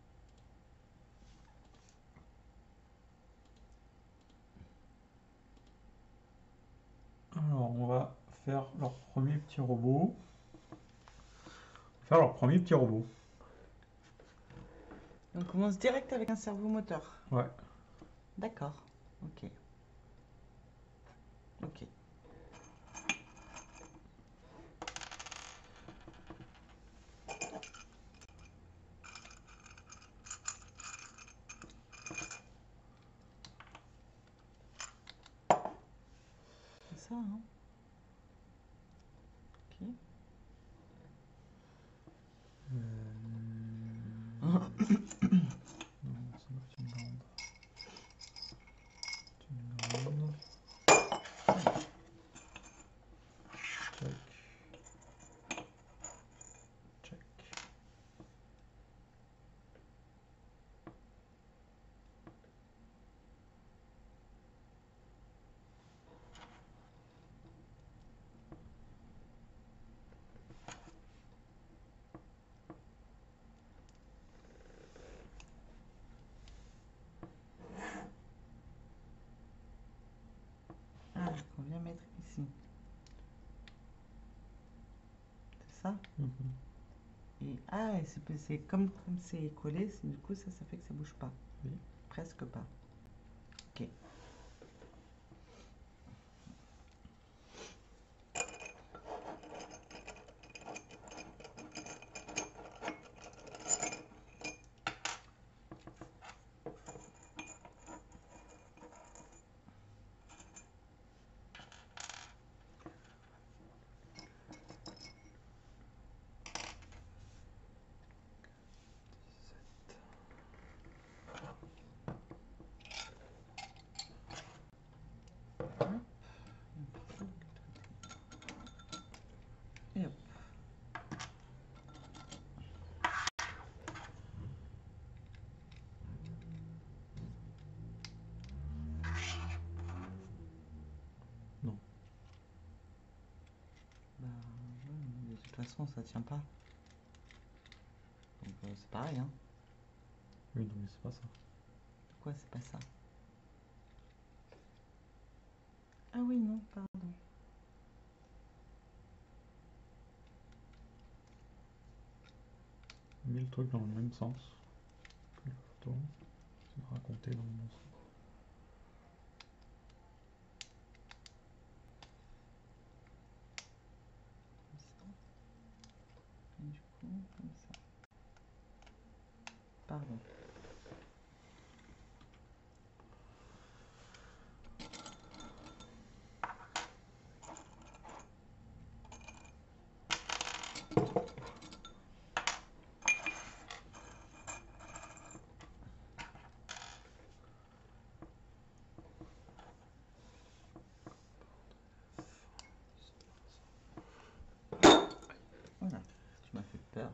[SPEAKER 1] Alors, on va faire leur premier petit robot. Faire leur premier petit robot.
[SPEAKER 2] Donc on commence direct avec un cerveau moteur.
[SPEAKER 1] Ouais.
[SPEAKER 2] D'accord. Ok. Ok. C'est ça, hein. Ok.
[SPEAKER 1] Non, c'est pas une grande. C'est une grande. Check. Check.
[SPEAKER 2] Ah, qu'on vient mettre ici. C'est ça? Et ah, et c'est comme c'est collé, du coup ça fait que ça bouge pas.
[SPEAKER 1] Oui.
[SPEAKER 2] Presque pas. Ok. Et hop.
[SPEAKER 1] Non.
[SPEAKER 2] Bah, de toute façon ça tient pas. Donc c'est pareil, hein.
[SPEAKER 1] Oui, non, mais c'est pas ça.
[SPEAKER 2] Pourquoi c'est pas ça? Ah oui, non, pardon.
[SPEAKER 1] Mis le truc dans le même sens que la photo. C'est raconté dans le bon sens.
[SPEAKER 2] Comme ça. Et du coup, comme ça. Pardon. Voilà, tu m'as fait peur.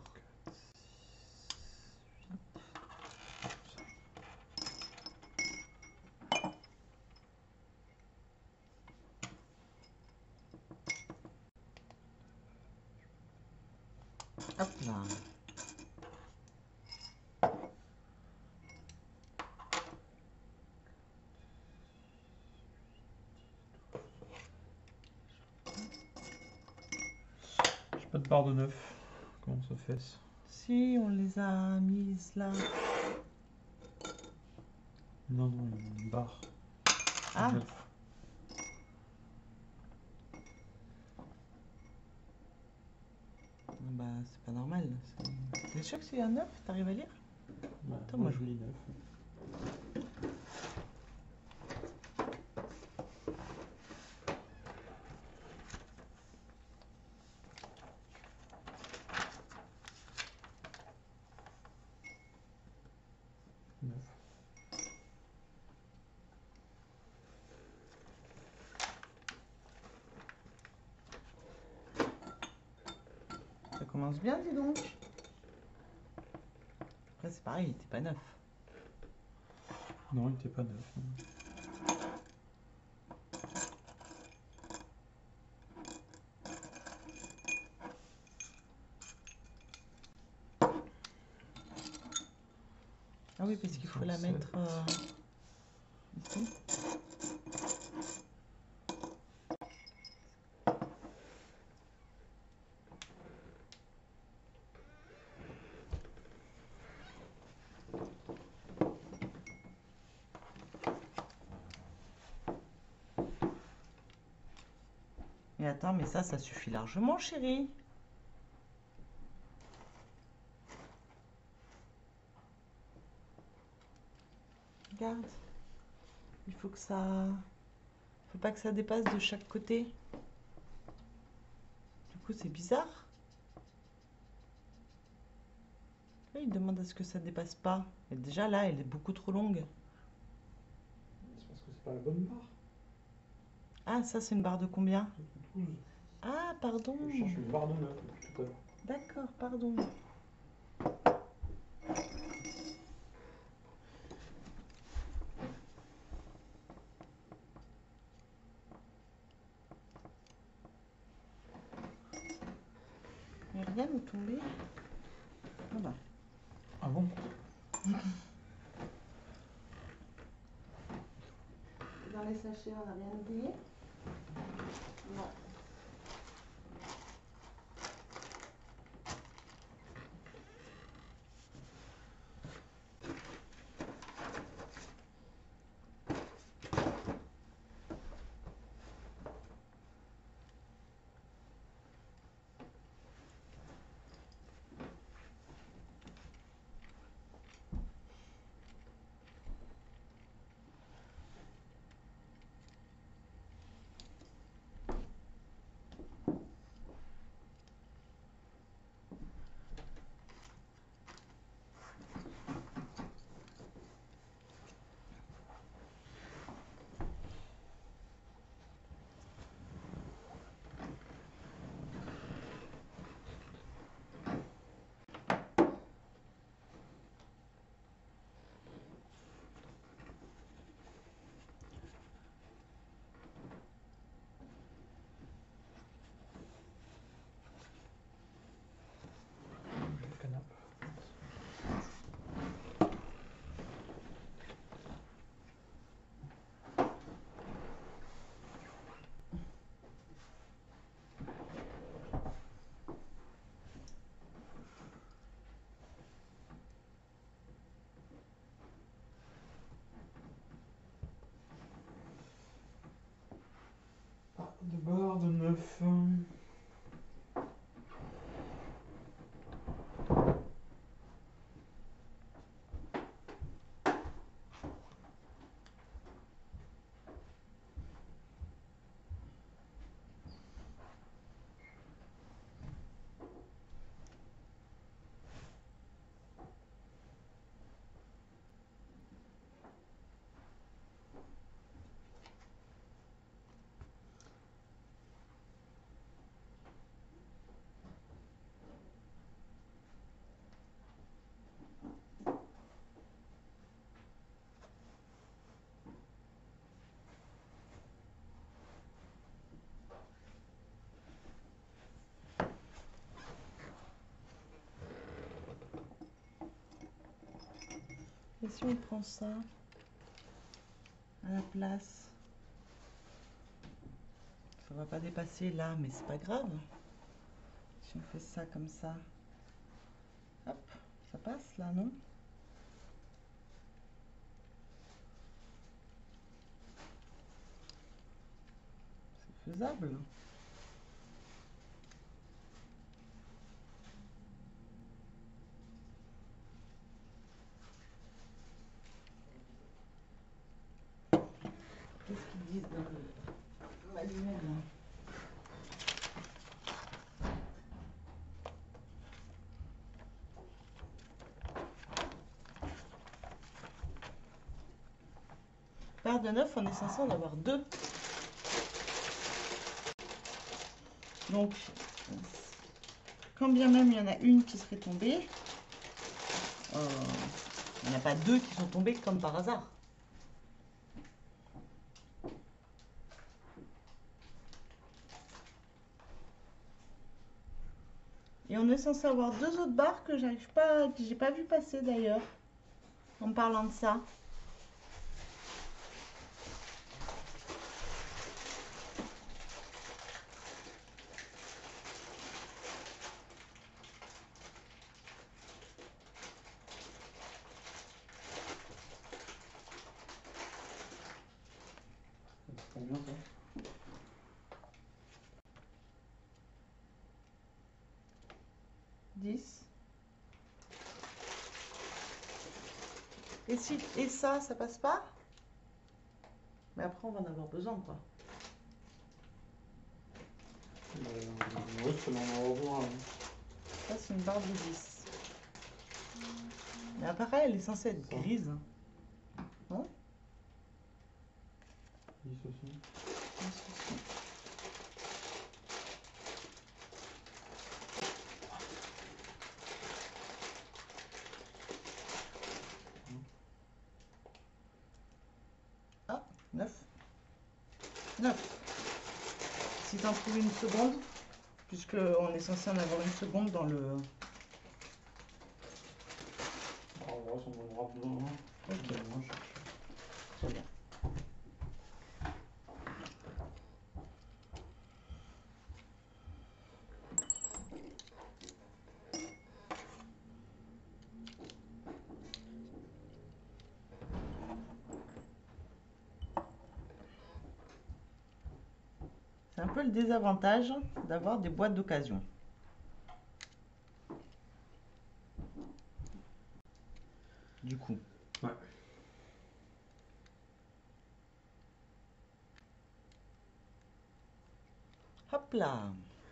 [SPEAKER 2] Hop là.
[SPEAKER 1] J'ai pas de barre de neuf. Comment ça fait ça?
[SPEAKER 2] Si, on les a mises là.
[SPEAKER 1] Non, non, une barre.
[SPEAKER 2] Ah,
[SPEAKER 1] Neuf.
[SPEAKER 2] Bah, c'est pas normal. T'es sûr que c'est un 9? T'arrives à lire?
[SPEAKER 1] Bah,
[SPEAKER 2] Attends,
[SPEAKER 1] moi
[SPEAKER 2] moi,
[SPEAKER 1] je lis 9.
[SPEAKER 2] Ça commence bien, dis donc. Après, c'est pareil, il était pas neuf.
[SPEAKER 1] Non, il était pas 9.
[SPEAKER 2] Ah oui, parce qu'il faut la mettre ici. Mais attends, mais ça suffit largement, chérie. Regarde. Il faut que ça... Faut pas que ça dépasse de chaque côté. Du coup, c'est bizarre. Là, il demande à ce que ça dépasse pas. Et déjà, là, elle est beaucoup trop longue.
[SPEAKER 1] C'est parce que c'est pas la bonne barre.
[SPEAKER 2] Ah, ça, c'est une barre de combien?
[SPEAKER 1] 12.
[SPEAKER 2] Ah, pardon.
[SPEAKER 1] Je cherche une barre de 9 depuis tout à l'heure.
[SPEAKER 2] D'accord, pardon. Il n'y a rien où tomber. Ah bah.
[SPEAKER 1] Ah bon?
[SPEAKER 2] Dans les sachets, on n'a rien oublié? Non.
[SPEAKER 1] Le canapé. Ah, de barre de 9.
[SPEAKER 2] Et si on prend ça à la place? Ça va pas dépasser là, mais c'est pas grave. Si on fait ça comme ça, hop, ça passe là, non? C'est faisable. glisse dans ma lunette là. Paire de 9, on est censé en avoir 2. Donc, quand bien même il y en a une qui serait tombée, il n'y en a pas 2 qui sont tombés comme par hasard. Et on est censé avoir 2 autres barres que j'arrive pas, que j'ai pas vu passer d'ailleurs, en parlant de ça.
[SPEAKER 1] Combien ça?
[SPEAKER 2] 10. Et ça passe pas? Mais après, on va en avoir besoin, quoi.
[SPEAKER 1] Ouais, je peux en avoir un.
[SPEAKER 2] Ça, c'est une barre de 10. Mais pareil, elle est censée être grise. Non?
[SPEAKER 1] 10 aussi.
[SPEAKER 2] 10 aussi. Ah, 9. 9. Si t'en trouves une seconde, puisqu'on est censé en avoir une seconde dans le...
[SPEAKER 1] On va voir si on en aura besoin.
[SPEAKER 2] Ok.
[SPEAKER 1] Moi, je cherche.
[SPEAKER 2] Très bien. C'est un peu le désavantage d'avoir des boîtes d'occasion. Du coup.
[SPEAKER 1] Ouais.
[SPEAKER 2] Hop là.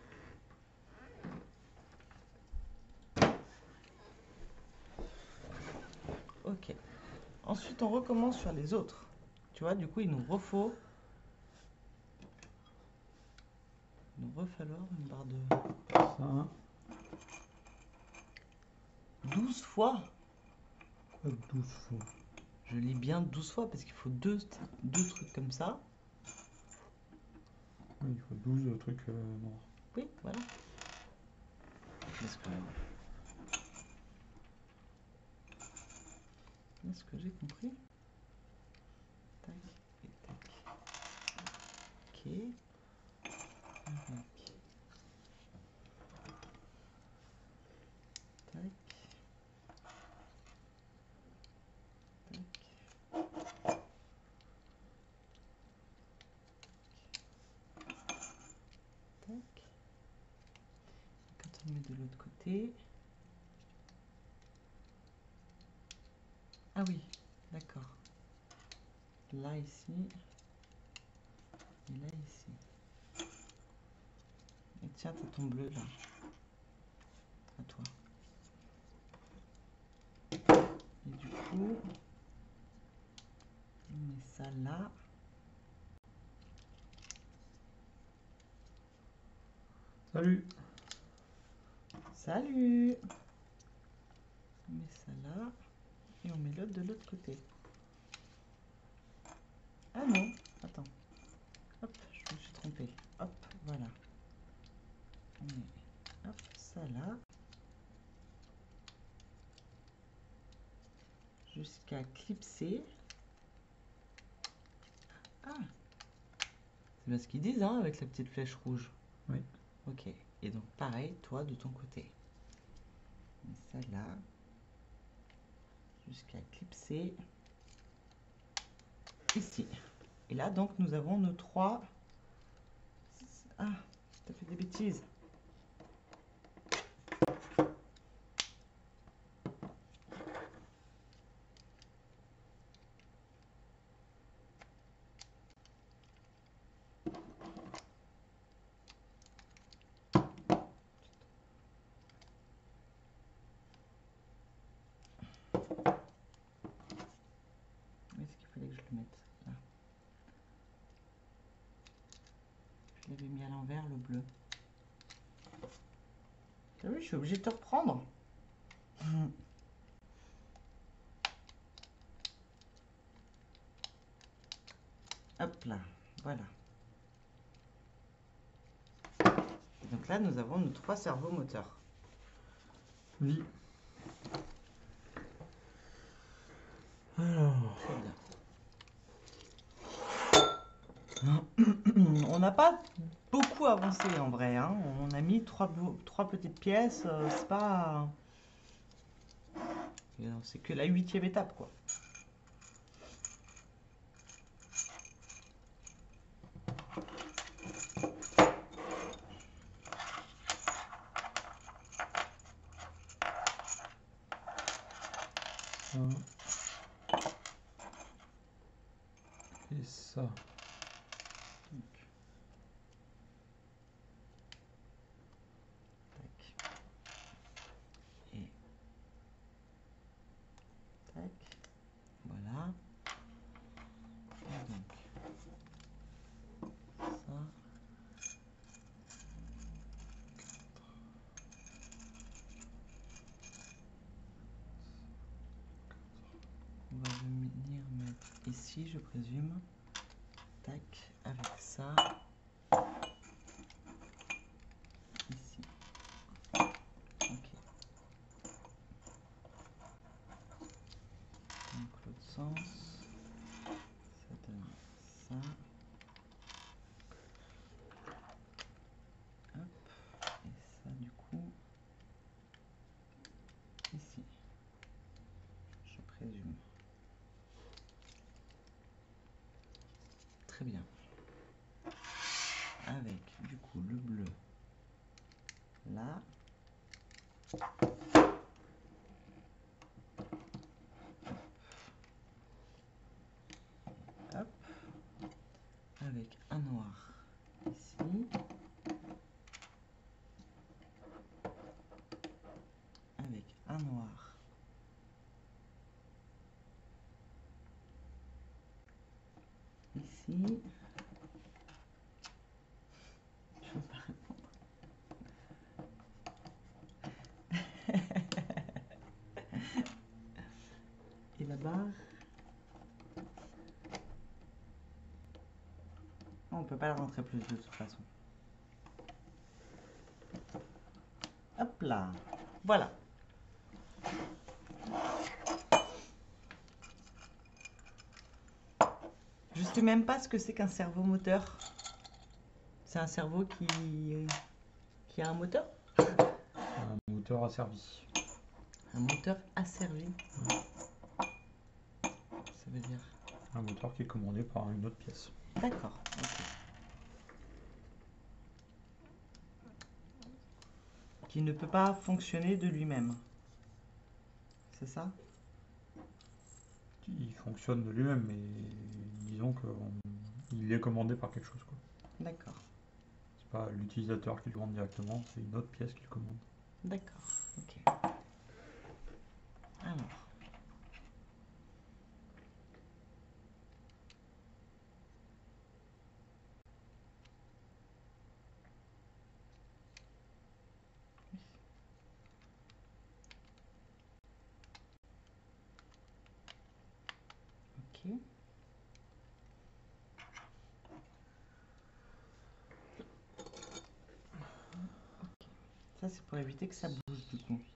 [SPEAKER 2] Ok. Ensuite, on recommence sur les autres. Tu vois, du coup, il nous refalloir une barre de...
[SPEAKER 1] Ça.
[SPEAKER 2] 12 fois.
[SPEAKER 1] Quoi, 12 fois?
[SPEAKER 2] Je lis bien 12 fois parce qu'il faut deux trucs comme ça.
[SPEAKER 1] Oui, il faut 12 trucs noirs.
[SPEAKER 2] Oui, voilà. Est-ce que j'ai compris? Tac et tac. Ok. Avec. Tac. Tac. Tac. Quand on met de l'autre côté. Ah oui, d'accord. Là, ici. Et là, ici. Et tiens, t'as ton bleu là. À toi. Et du coup, on met ça là.
[SPEAKER 1] Salut!
[SPEAKER 2] Salut! On met ça là. Et on met l'autre de l'autre côté. Ah non, attends. Hop, je me suis trompée. Hop, voilà. On met hop, ça là. Jusqu'à clipser. Ah! C'est bien ce qu'ils disent, hein, avec la petite flèche rouge.
[SPEAKER 1] Oui.
[SPEAKER 2] Ok. Et donc, pareil, toi, de ton côté. On met ça là. Jusqu'à clipser. Ici. Et là, donc, nous avons nos 3... Ah, t'as fait des bêtises. Où est-ce qu'il fallait que je le mette? Là. Je l'avais mis à l'envers, le bleu. T'as vu, je suis obligée de te reprendre. Hop là, voilà. Donc là, nous avons nos 3 cerveaux moteurs.
[SPEAKER 1] Oui. Alors.
[SPEAKER 2] On n'a pas beaucoup avancé en vrai. Hein. On a mis trois petites pièces. C'est pas. C'est que la 8e étape, quoi.
[SPEAKER 1] Ça. Et ça.
[SPEAKER 2] Tac. Et tac. Voilà. Et donc ça. On va venir mettre ici, je présume. Tac, avec ça. Ici. Ok. Donc l'autre sens. Ça donne ça. Hop. Et ça du coup. Ici. Je présume. Très bien. Avec du coup le bleu là. Hop. Avec un noir ici. Avec un noir ici. Je peux pas répondre. Et la barre. On peut pas la rentrer plus de toute façon. Hop là. Voilà. Je sais même pas ce que c'est qu'un cerveau moteur. C'est un cerveau qui a un moteur?
[SPEAKER 1] Un moteur asservi.
[SPEAKER 2] Un moteur asservi. Ça veut dire?
[SPEAKER 1] Un moteur qui est commandé par une autre pièce.
[SPEAKER 2] D'accord. Ok. Qui ne peut pas fonctionner de lui-même. C'est ça?
[SPEAKER 1] Il fonctionne de lui-même, mais disons qu'il est commandé par quelque chose, quoi.
[SPEAKER 2] D'accord.
[SPEAKER 1] C'est pas l'utilisateur qui le commande directement, c'est une autre pièce qui le commande.
[SPEAKER 2] D'accord. Ok. Alors. Ok. Ça, c'est pour éviter que ça bouge du coup.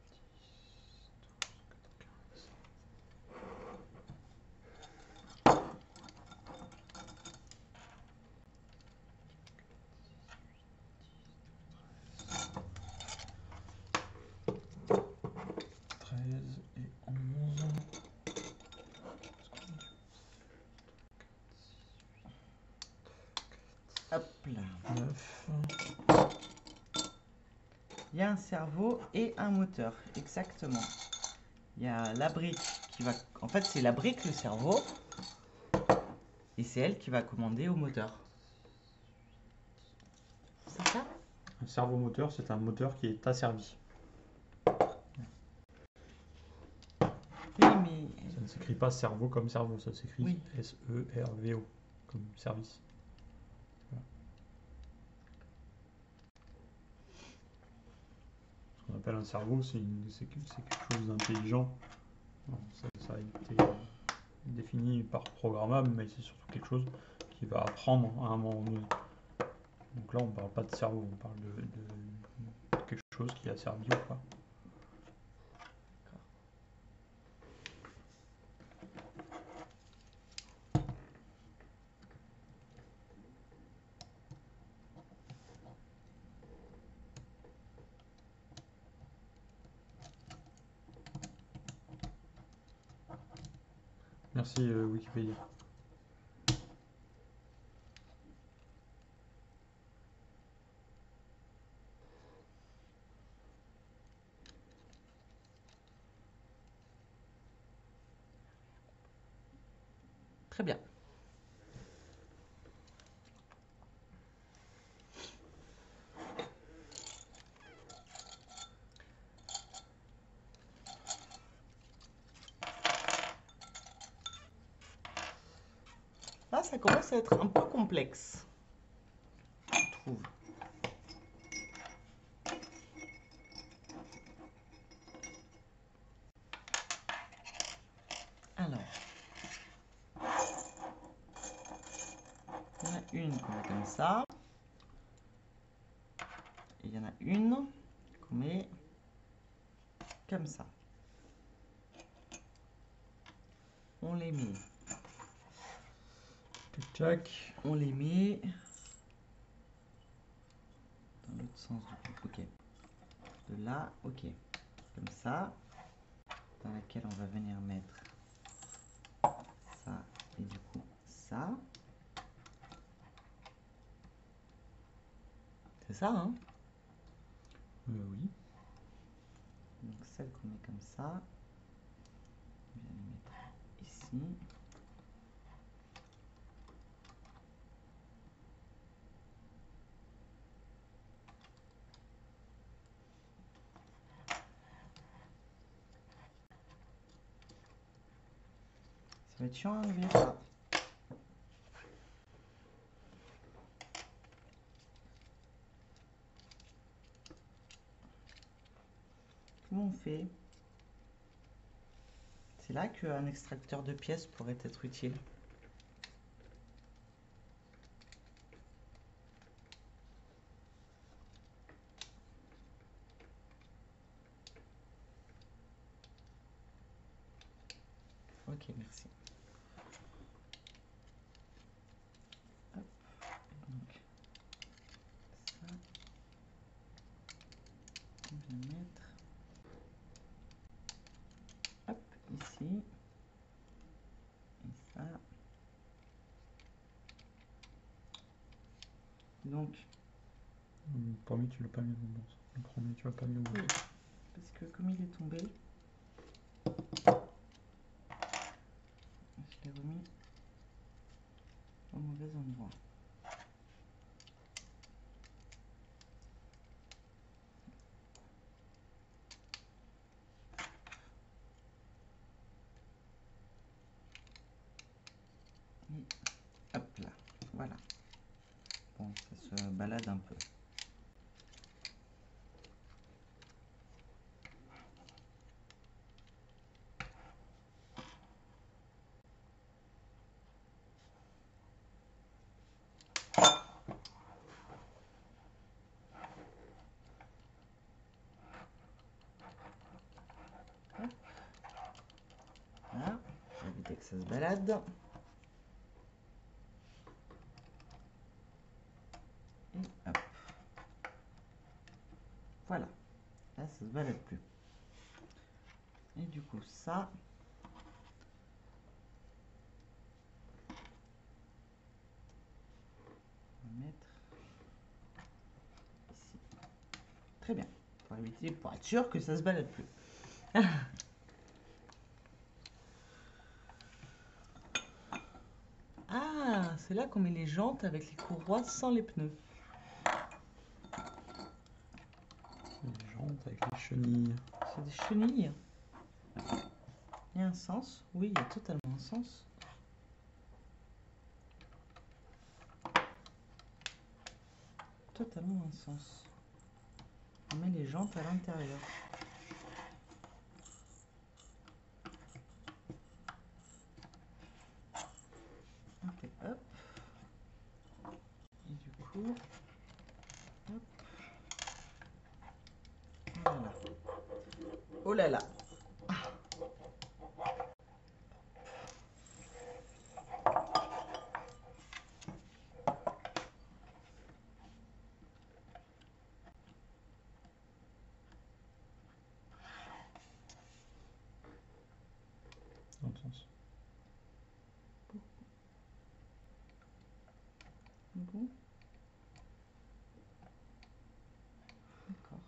[SPEAKER 1] Et 11.
[SPEAKER 2] Hop là.
[SPEAKER 1] 9.
[SPEAKER 2] Il y a un cerveau et un moteur, exactement. Il y a la brique qui va... En fait, c'est la brique, le cerveau. Et c'est elle qui va commander au moteur. C'est ça?
[SPEAKER 1] Un servomoteur, c'est un moteur qui est asservi.
[SPEAKER 2] Oui, mais...
[SPEAKER 1] Ça ne s'écrit pas cerveau comme cerveau, ça s'écrit
[SPEAKER 2] Oui.
[SPEAKER 1] S-E-R-V-O, comme service. Voilà. Ce qu'on appelle un cerveau, c'est quelque chose d'intelligent. Ça a été défini par programmable, mais c'est surtout quelque chose qui va apprendre à un moment donné. Donc là, on ne parle pas de cerveau, on parle de quelque chose qui a servi ou pas. Merci Wikipédia.
[SPEAKER 2] Très bien. Là, ça commence à être un peu complexe, je trouve. Alors, il y en a une qu'on met comme ça. Et il y en a une qu'on met comme ça. On les met.
[SPEAKER 1] Tac.
[SPEAKER 2] On les met dans l'autre sens du coup. Ok. De là, ok. Comme ça. Dans laquelle on va venir mettre ça et du coup ça. C'est ça, hein?
[SPEAKER 1] Oui.
[SPEAKER 2] Donc celle qu'on met comme ça, on vient les mettre ici. Ça va être chiant à enlever ça. Comment on fait? C'est là qu'un extracteur de pièces pourrait être utile. Ok, merci. Hop, donc ça, on vient mettre hop, ici, et ça. Donc,
[SPEAKER 1] Le premier, tu l'as pas mis au bon sens. Le premier, tu l'as pas mis au bon
[SPEAKER 2] oui,
[SPEAKER 1] sens.
[SPEAKER 2] parce que comme il est tombé, je l'ai remis au mauvais endroit. Et hop là, voilà. Bon, ça se balade un peu. Voilà, pour éviter que ça se balade. Et hop. Voilà, là ça se balade plus. Et du coup ça, on va mettre ici. Très bien, pour éviter, pour être sûr que ça se balade plus. Ah, c'est là qu'on met les jantes avec les courroies sans les pneus.
[SPEAKER 1] Les jantes avec les chenilles.
[SPEAKER 2] C'est des chenilles. Il y a un sens? Oui, il y a totalement un sens. Totalement un sens. On met les jantes à l'intérieur. Ok, hop. Et du coup, hop. Voilà. Oh là là.
[SPEAKER 1] Dans le sens.
[SPEAKER 2] Bon. D'accord.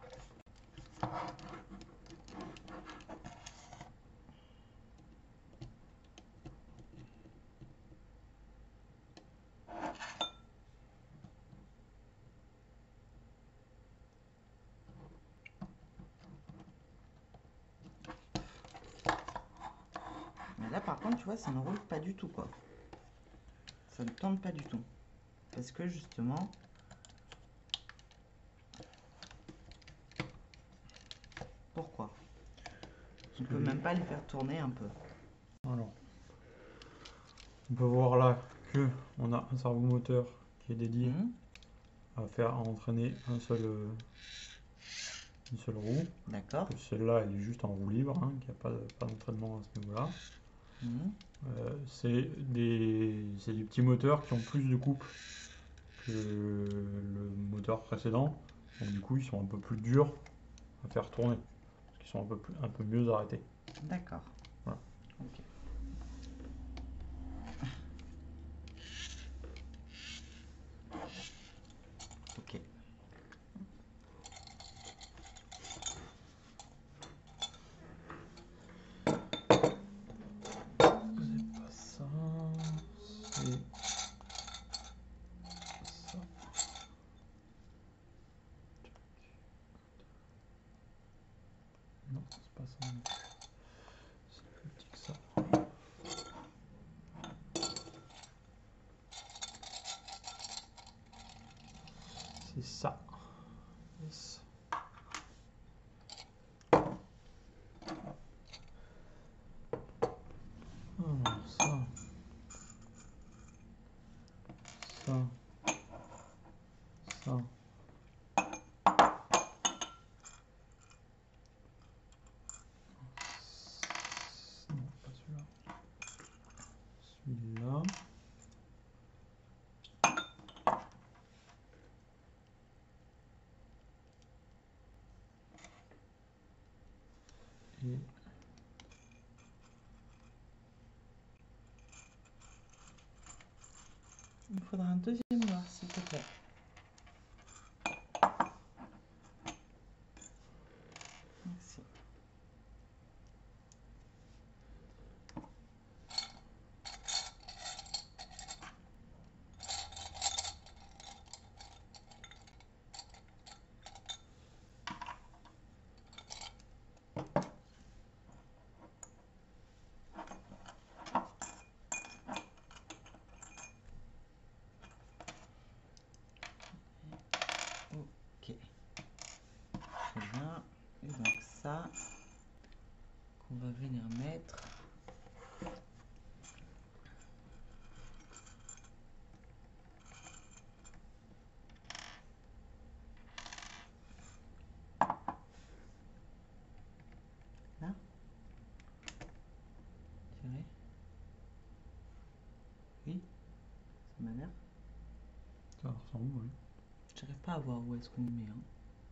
[SPEAKER 2] Mais là, par contre, tu vois, ça ne roule pas du tout, quoi. Ça ne tourne pas du tout. Parce que, justement... Pourquoi? On ne peut même pas les faire tourner un peu.
[SPEAKER 1] Alors, on peut voir là que on a un servomoteur qui est dédié à entraîner une seule roue.
[SPEAKER 2] D'accord.
[SPEAKER 1] Celle-là, elle est juste en roue libre, hein, qui n'a pas d'entraînement à ce niveau-là. C'est des petits moteurs qui ont plus de couple que le moteur précédent. Donc du coup, ils sont un peu plus durs à faire tourner, parce qu'ils sont un peu mieux arrêtés.
[SPEAKER 2] D'accord.
[SPEAKER 1] Voilà.
[SPEAKER 2] Ok. Ok.
[SPEAKER 1] C'est pas ça, c'est ça. Non, c'est pas ça non plus. C'est plus petit que ça. C'est ça. Yes. Alors ça. Ça. Ça. Non, pas celui-là. Celui-là. Et
[SPEAKER 2] Il me faudra un deuxième noir, s'il te plaît. Merci. Ok. Très bien. Et donc ça, qu'on va venir mettre. Là. Tirer. Oui. Ça m'a l'air.
[SPEAKER 1] ça ressemble, oui.
[SPEAKER 2] J'arrive pas à voir où est-ce qu'on le met. Hein.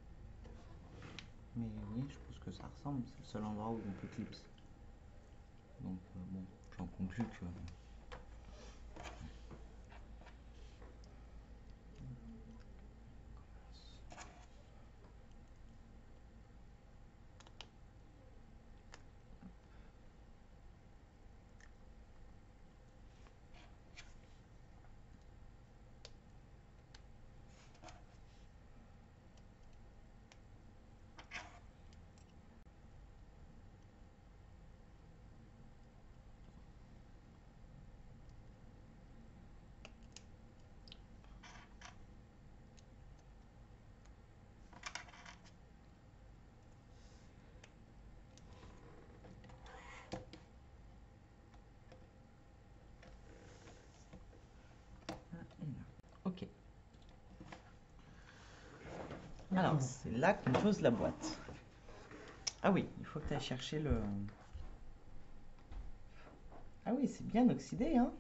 [SPEAKER 2] Mais oui, je pense que ça ressemble. C'est le seul endroit où on peut clipser. Donc bon, j'en conclus que... Alors, c'est là qu'on pose la boîte. Ah oui, il faut que tu ailles chercher le... Ah oui, c'est bien oxydé, hein.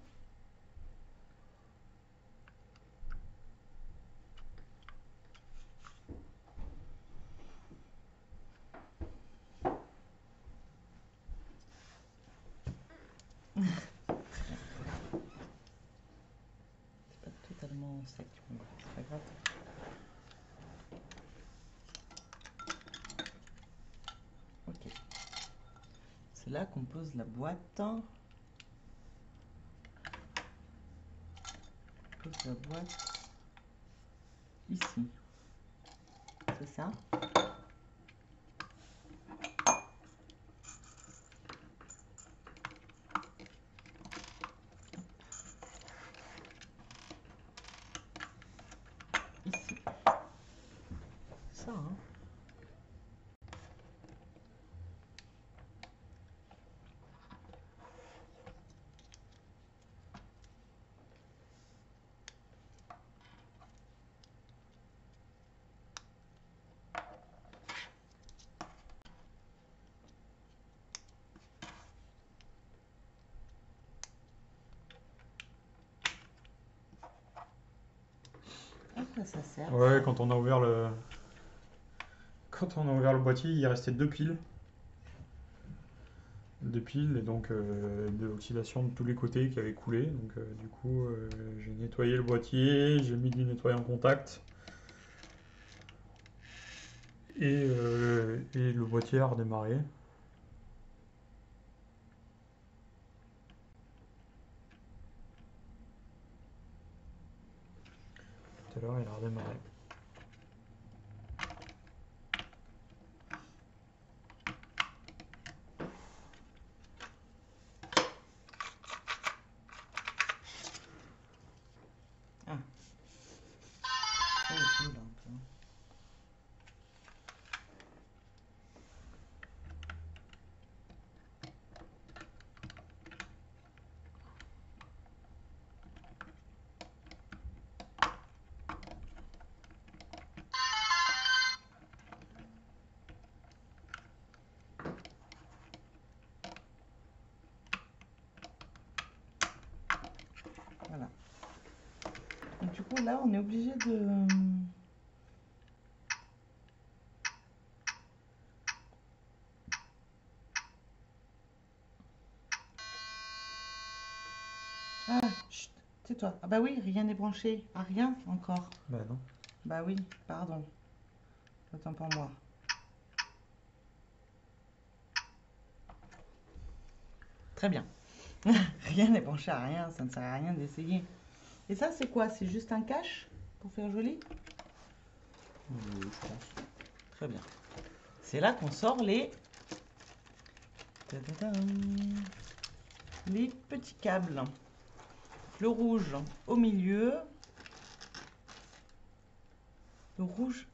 [SPEAKER 2] C'est pas totalement sec, mais bon, c'est pas grave. Ok. C'est là qu'on pose la boîte. On pose la boîte ici. C'est ça? Ici. Ça, hein? À quoi ça sert?
[SPEAKER 1] Ouais, quand on a ouvert le boîtier, il restait deux piles. Deux piles et donc de l'oxydation de tous les côtés qui avait coulé. Donc du coup, j'ai nettoyé le boîtier, j'ai mis du nettoyant contact et le boîtier a redémarré. Tout à l'heure, il a redémarré.
[SPEAKER 2] Ah. Ça, il est cool, un peu. Voilà. Et du coup, là, on est obligé de... Ah, chut, tais-toi. Ah bah oui, rien n'est branché. Ah, rien encore.
[SPEAKER 1] Bah non.
[SPEAKER 2] Bah oui, pardon. Autant pour moi. Très bien. Rien n'est branché à rien, ça ne sert à rien d'essayer. Et ça, c'est quoi? C'est juste un cache pour faire joli?
[SPEAKER 1] Je pense.
[SPEAKER 2] Très bien. C'est là qu'on sort les... Tadadam. Les petits câbles. Le rouge au milieu. Le rouge.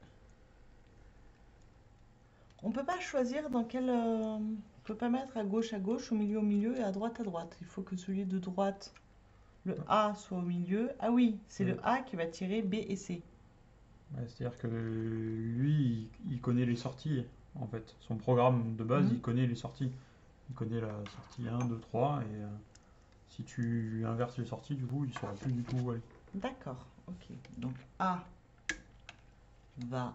[SPEAKER 2] On peut pas choisir dans quel... on peut pas mettre à gauche, au milieu et à droite, à droite. Il faut que celui de droite, le A, soit au milieu. Ah oui, c'est le A qui va tirer B et C.
[SPEAKER 1] Ouais, c'est-à-dire que lui, il connaît les sorties, en fait. Son programme de base, il connaît les sorties. Il connaît la sortie 1, 2, 3, et si tu inverses les sorties, du coup, il ne saura plus du tout où aller.
[SPEAKER 2] D'accord, ok. Donc A va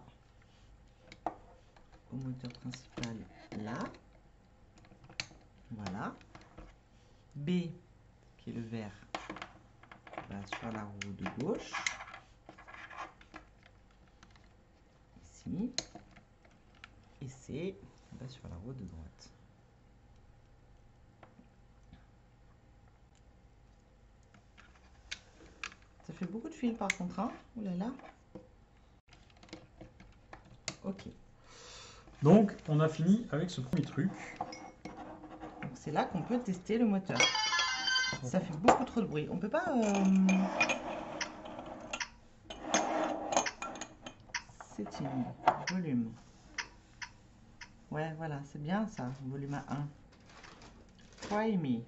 [SPEAKER 2] au moteur principal là. Voilà. B, qui est le vert, va sur la roue de gauche. Ici. Et C va sur la roue de droite. Ça fait beaucoup de fils par contre, hein? Ouh là là. Ok.
[SPEAKER 1] Donc, on a fini avec ce premier truc.
[SPEAKER 2] Donc c'est là qu'on peut tester le moteur. Ça fait beaucoup trop de bruit. On peut pas... Setting, volume. Ouais, voilà, c'est bien ça, volume à 1. Try me.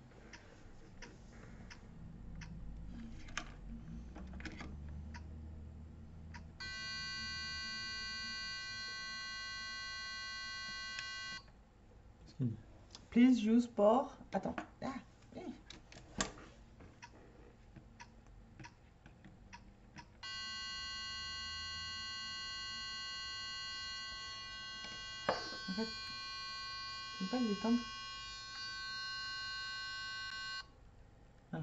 [SPEAKER 2] Please use pour. Attends. Ah, eh. En fait, tu peux pas l'étendre. Voilà.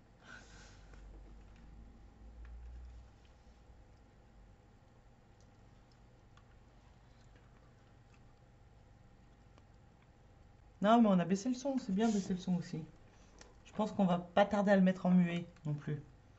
[SPEAKER 2] Non, mais on a baissé le son. C'est bien baisser le son aussi. Je pense qu'on va pas tarder à le mettre en muet non plus.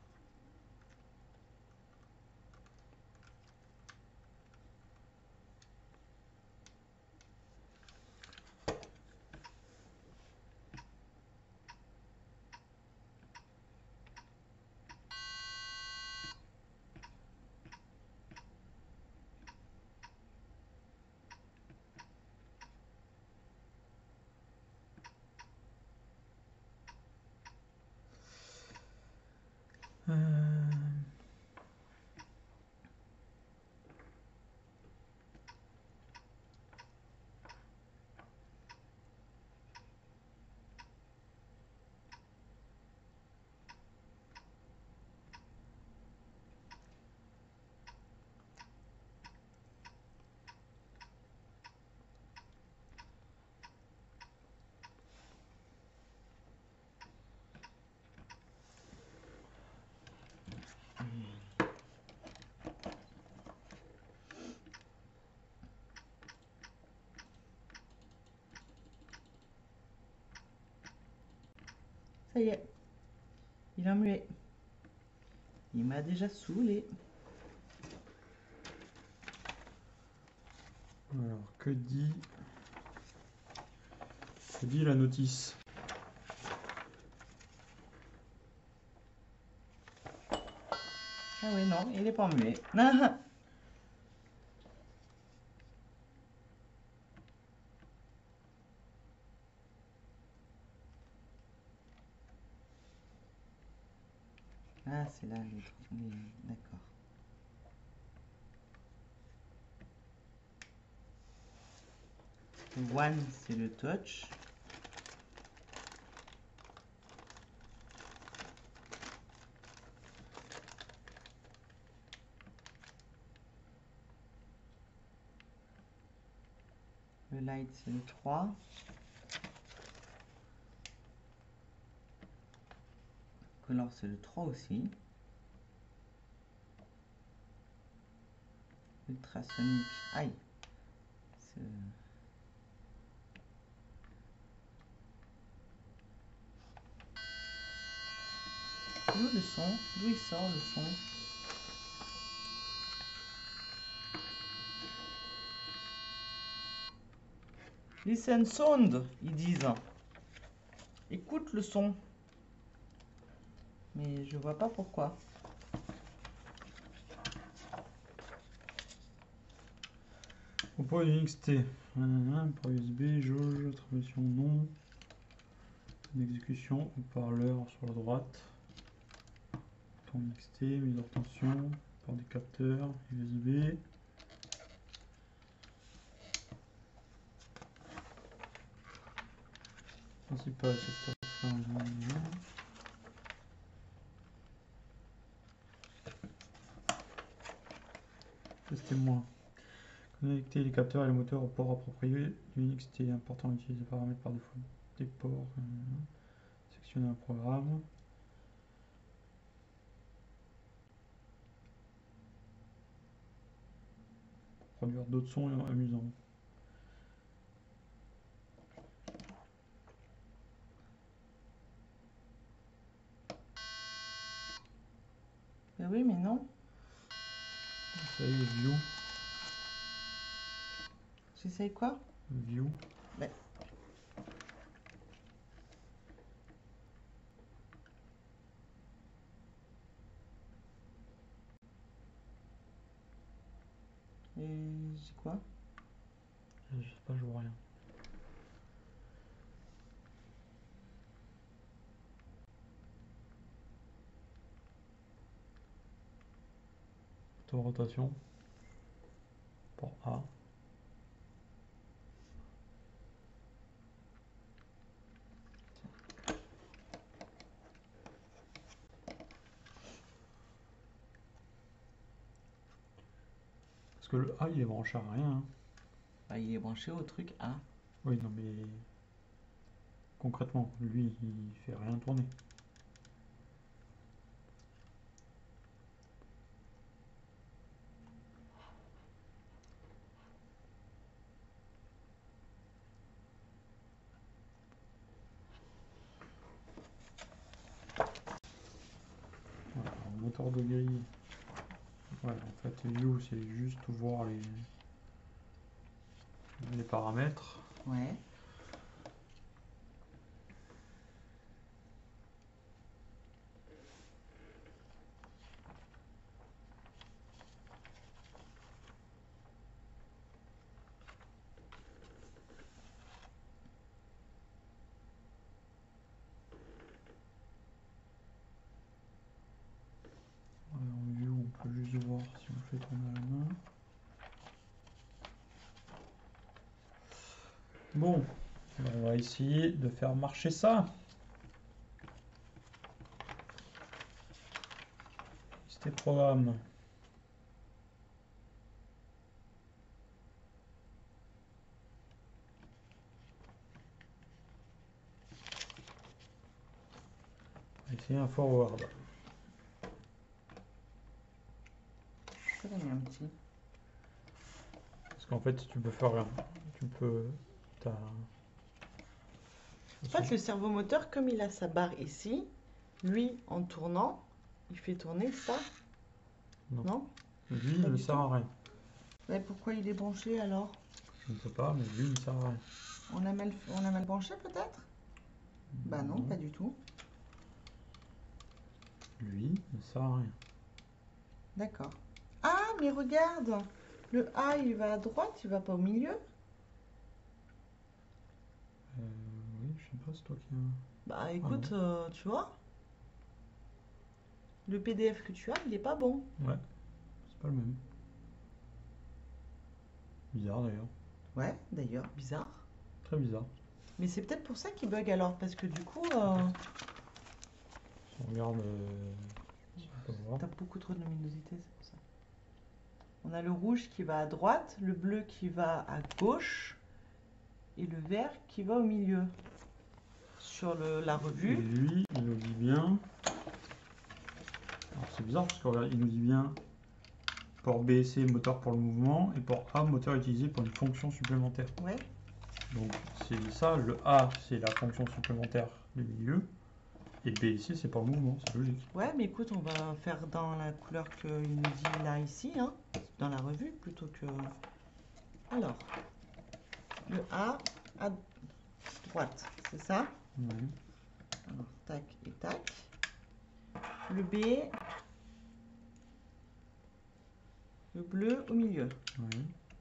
[SPEAKER 2] Ça y est. Il a muet. Il m'a déjà saoulé.
[SPEAKER 1] Alors, que dit la notice?
[SPEAKER 2] Ah oui, non, il est pas muet. Ah, c'est là l'autre. Oui, d'accord. Le one, c'est le touch. Le light, c'est le 3. Color, c'est le 3 aussi. Ultrasonic. Aïe. D'où le son? D'où il sort le son? Listen sound, ils disent. Écoute le son. Mais je vois pas pourquoi.
[SPEAKER 1] Propos NXT. Pour USB, jauge, transmission non. D'exécution, haut-parleur sur la droite. Pour NXT, mise en tension, par des capteurs, USB. Principal, testez-moi. Connecter les capteurs et les moteurs au port approprié du NXT. Important d'utiliser les paramètres par défaut des ports. Sectionner un programme. Produire d'autres sons amusants.
[SPEAKER 2] Ben oui, mais non.
[SPEAKER 1] Ça y est, view.
[SPEAKER 2] J'essaye quoi?
[SPEAKER 1] View.
[SPEAKER 2] Ben. Et j'ai quoi?
[SPEAKER 1] Je sais pas, je vois rien. Rotation. Port A. Parce que le A, il est branché à rien. Hein.
[SPEAKER 2] Bah, il est branché au truc A.
[SPEAKER 1] Oui, non, mais concrètement, lui, il fait rien tourner. Voilà, moteur de grille. Ouais, en fait, view, c'est juste voir les paramètres.
[SPEAKER 2] Ouais.
[SPEAKER 1] En view, on peut juste voir si on fait tourner à la main. Bon, on va essayer de faire marcher ça. C'était programme. On va essayer un forward.
[SPEAKER 2] Je vais mis un petit.
[SPEAKER 1] Parce qu'en fait, tu peux faire. Tu peux. T'as.
[SPEAKER 2] En fait, le servomoteur, comme il a sa barre ici, lui, en tournant, il fait tourner ça.
[SPEAKER 1] Non. Lui,
[SPEAKER 2] Pas
[SPEAKER 1] il ne
[SPEAKER 2] du
[SPEAKER 1] sert
[SPEAKER 2] tout.
[SPEAKER 1] à rien.
[SPEAKER 2] Mais pourquoi il est branché alors?
[SPEAKER 1] Je ne sais pas, mais lui, il ne sert à rien.
[SPEAKER 2] On a mal branché peut-être? Bah non, pas du tout.
[SPEAKER 1] Lui ne sert à rien.
[SPEAKER 2] D'accord. Ah, mais regarde! Le A, il va à droite, il va pas au milieu?
[SPEAKER 1] Oui, je sais pas, c'est toi qui.
[SPEAKER 2] Bah écoute, tu vois, le PDF que tu as, il est pas bon.
[SPEAKER 1] Ouais, c'est pas le même. Bizarre d'ailleurs.
[SPEAKER 2] Ouais, d'ailleurs, bizarre.
[SPEAKER 1] Très bizarre.
[SPEAKER 2] Mais c'est peut-être pour ça qu'il bug alors, parce que du coup,
[SPEAKER 1] Si on regarde. Si on peut voir.
[SPEAKER 2] t'as beaucoup trop de luminosité, c'est pour ça. On a le rouge qui va à droite, le bleu qui va à gauche, et le vert qui va au milieu. Sur la
[SPEAKER 1] Et
[SPEAKER 2] revue,
[SPEAKER 1] lui, il nous dit bien. Alors c'est bizarre parce qu'il nous dit bien port B et C, moteur pour le mouvement, et port A, moteur utilisé pour une fonction supplémentaire.
[SPEAKER 2] ouais,
[SPEAKER 1] Donc c'est ça, le A, c'est la fonction supplémentaire du milieu, et B et C, c'est pour le mouvement, c'est logique.
[SPEAKER 2] ouais, mais écoute, on va faire dans la couleur qu'il nous dit là, ici, hein, dans la revue, plutôt que... Alors, le A à droite, c'est ça?
[SPEAKER 1] Ouais.
[SPEAKER 2] Alors, tac et tac. Le B, le bleu au milieu.
[SPEAKER 1] Ouais.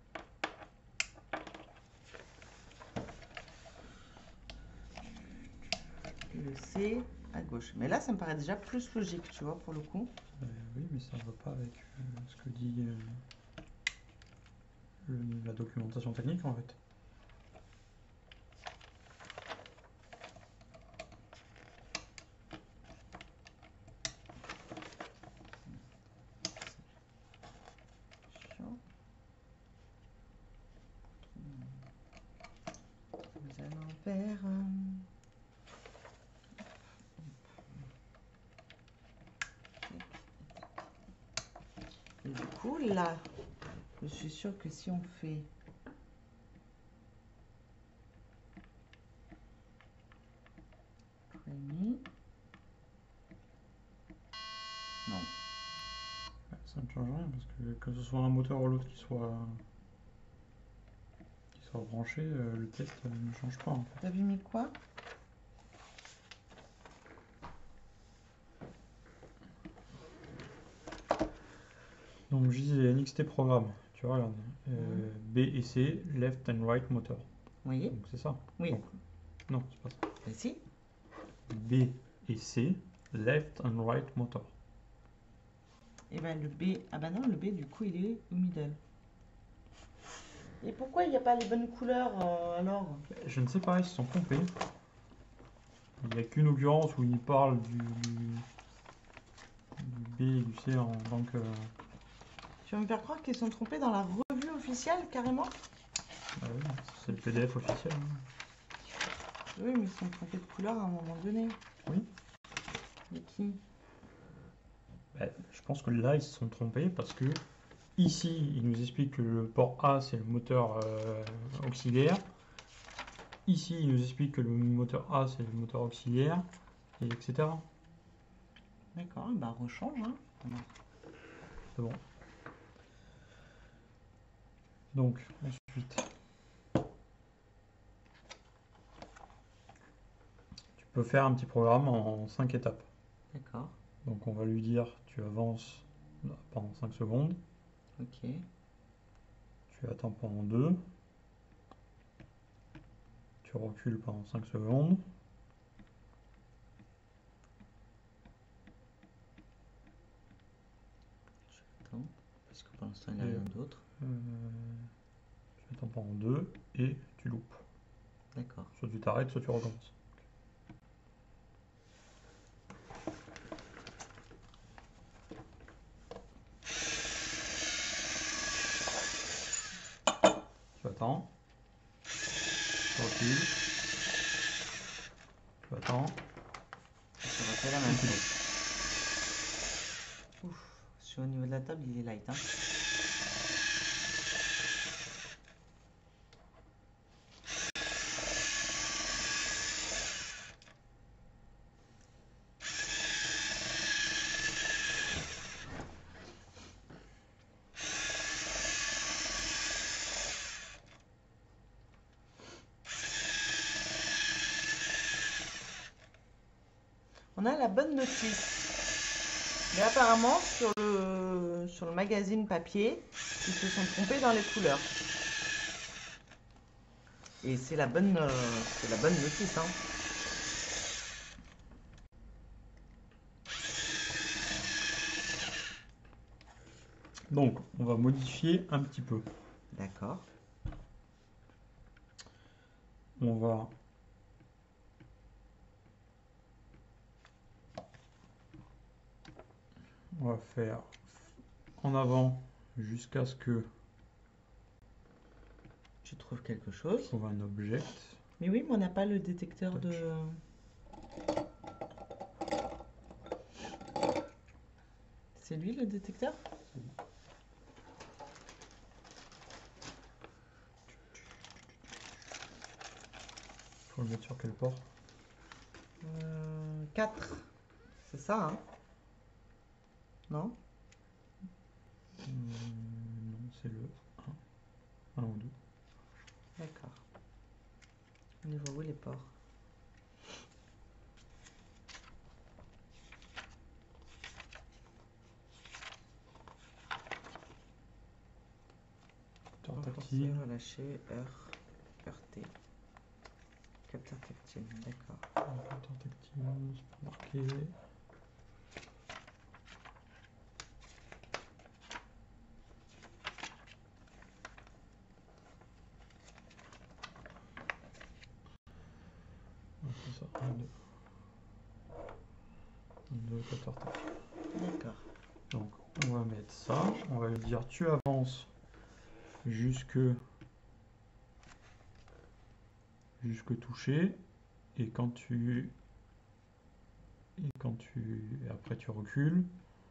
[SPEAKER 2] Le C à gauche. Mais là, ça me paraît déjà plus logique, tu vois, pour le coup.
[SPEAKER 1] Oui, mais ça ne va pas avec ce que dit la documentation technique en fait.
[SPEAKER 2] Chiant. Nous allons faire... Et du coup, là, je suis sûre que si on fait... Rémi... Non.
[SPEAKER 1] Ça ne change rien parce que ce soit un moteur ou l'autre qui soit branché, le test ne change pas en fait.
[SPEAKER 2] T'as vu mis quoi?
[SPEAKER 1] Donc je disais NXT programme, tu vois, regarde. B et C, left and right motor.
[SPEAKER 2] Oui.
[SPEAKER 1] Donc c'est ça.
[SPEAKER 2] Oui.
[SPEAKER 1] Donc, non, c'est pas ça.
[SPEAKER 2] Mais si.
[SPEAKER 1] B et C, left and right motor.
[SPEAKER 2] Et ben le B... Ah ben non, le B, du coup, il est au middle. Et pourquoi il n'y a pas les bonnes couleurs, alors?
[SPEAKER 1] Je ne sais pas, ils se sont trompés. Il n'y a qu'une occurrence où il parle du B et du C en tant que
[SPEAKER 2] Tu vas me faire croire qu'ils sont trompés dans la revue officielle, carrément?
[SPEAKER 1] Ah oui, c'est le PDF officiel. Hein.
[SPEAKER 2] Oui, mais ils sont trompés de couleur à un moment donné.
[SPEAKER 1] Oui.
[SPEAKER 2] Mais qui?
[SPEAKER 1] Bah, je pense que là, ils se sont trompés parce que ici, il nous explique que le port A, c'est le moteur auxiliaire. Ici, il nous explique que le moteur A, c'est le moteur auxiliaire, et etc.
[SPEAKER 2] D'accord, bah rechange, hein.
[SPEAKER 1] C'est bon. Donc, ensuite, tu peux faire un petit programme en 5 étapes.
[SPEAKER 2] D'accord,
[SPEAKER 1] Donc, on va lui dire, tu avances pendant 5 secondes,
[SPEAKER 2] ok.
[SPEAKER 1] tu attends pendant 2, tu recules pendant 5 secondes,
[SPEAKER 2] Attends, parce que pour l'instant, il n'y a rien d'autre.
[SPEAKER 1] tu attends pendant 2 et tu loupes.
[SPEAKER 2] D'accord.
[SPEAKER 1] Soit tu t'arrêtes, soit tu recommences. Tu attends, tu recules, tu attends,
[SPEAKER 2] Ça va faire la même chose. Ouf, sur au niveau de la table, il est light, hein. On a la bonne notice. Mais apparemment, sur le magazine papier, ils se sont trompés dans les couleurs. Et c'est la bonne notice, hein.
[SPEAKER 1] Donc, on va modifier un petit peu.
[SPEAKER 2] D'accord.
[SPEAKER 1] On va faire en avant jusqu'à ce que
[SPEAKER 2] Tu trouves quelque chose?
[SPEAKER 1] je trouve un objet.
[SPEAKER 2] Mais oui, mais on n'a pas le détecteur
[SPEAKER 1] Touch.
[SPEAKER 2] de... C'est lui le détecteur?
[SPEAKER 1] Faut le mettre sur quel port?
[SPEAKER 2] 4. C'est ça, hein? Non?
[SPEAKER 1] Non, c'est le 1. 1 ou 2.
[SPEAKER 2] D'accord. On y voit où les ports?
[SPEAKER 1] Capteur
[SPEAKER 2] Renforcer,
[SPEAKER 1] tactile.
[SPEAKER 2] relâcher, heure, heurter. Capteur tactile, d'accord.
[SPEAKER 1] Capteur tactile, c'est pas marqué. C'est ça, 1, 2. 2 capteurs tactiles.
[SPEAKER 2] D'accord.
[SPEAKER 1] Donc, on va mettre ça. On va lui dire tu avances jusque toucher. Et après tu recules.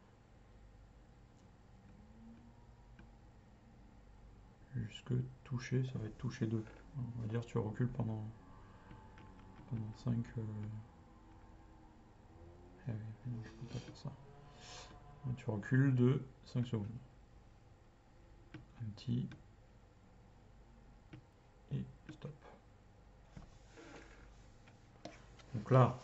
[SPEAKER 1] Jusque toucher, ça va être toucher 2. On va dire tu recules pendant 5. Eh oui, non, je peux pas faire ça. Tu recules de 5 secondes. Un petit. Et stop. Donc là,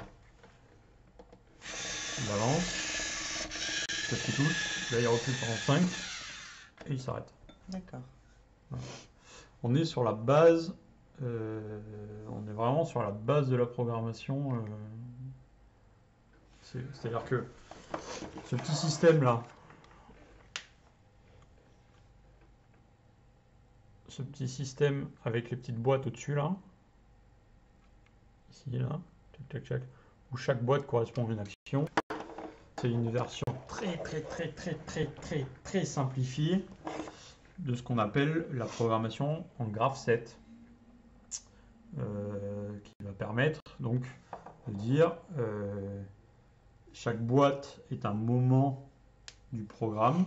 [SPEAKER 1] il avance. Peut-être qu'il touche. Là, il recule pendant 5. Et il s'arrête.
[SPEAKER 2] D'accord.
[SPEAKER 1] Voilà. On est sur la base. On est vraiment sur la base de la programmation. C'est-à-dire que ce petit système là, ce petit système avec les petites boîtes au-dessus là, ici là, tac tac tac, où chaque boîte correspond à une action, c'est une version très très simplifié de ce qu'on appelle la programmation en graph set, qui va permettre donc de dire chaque boîte est un moment du programme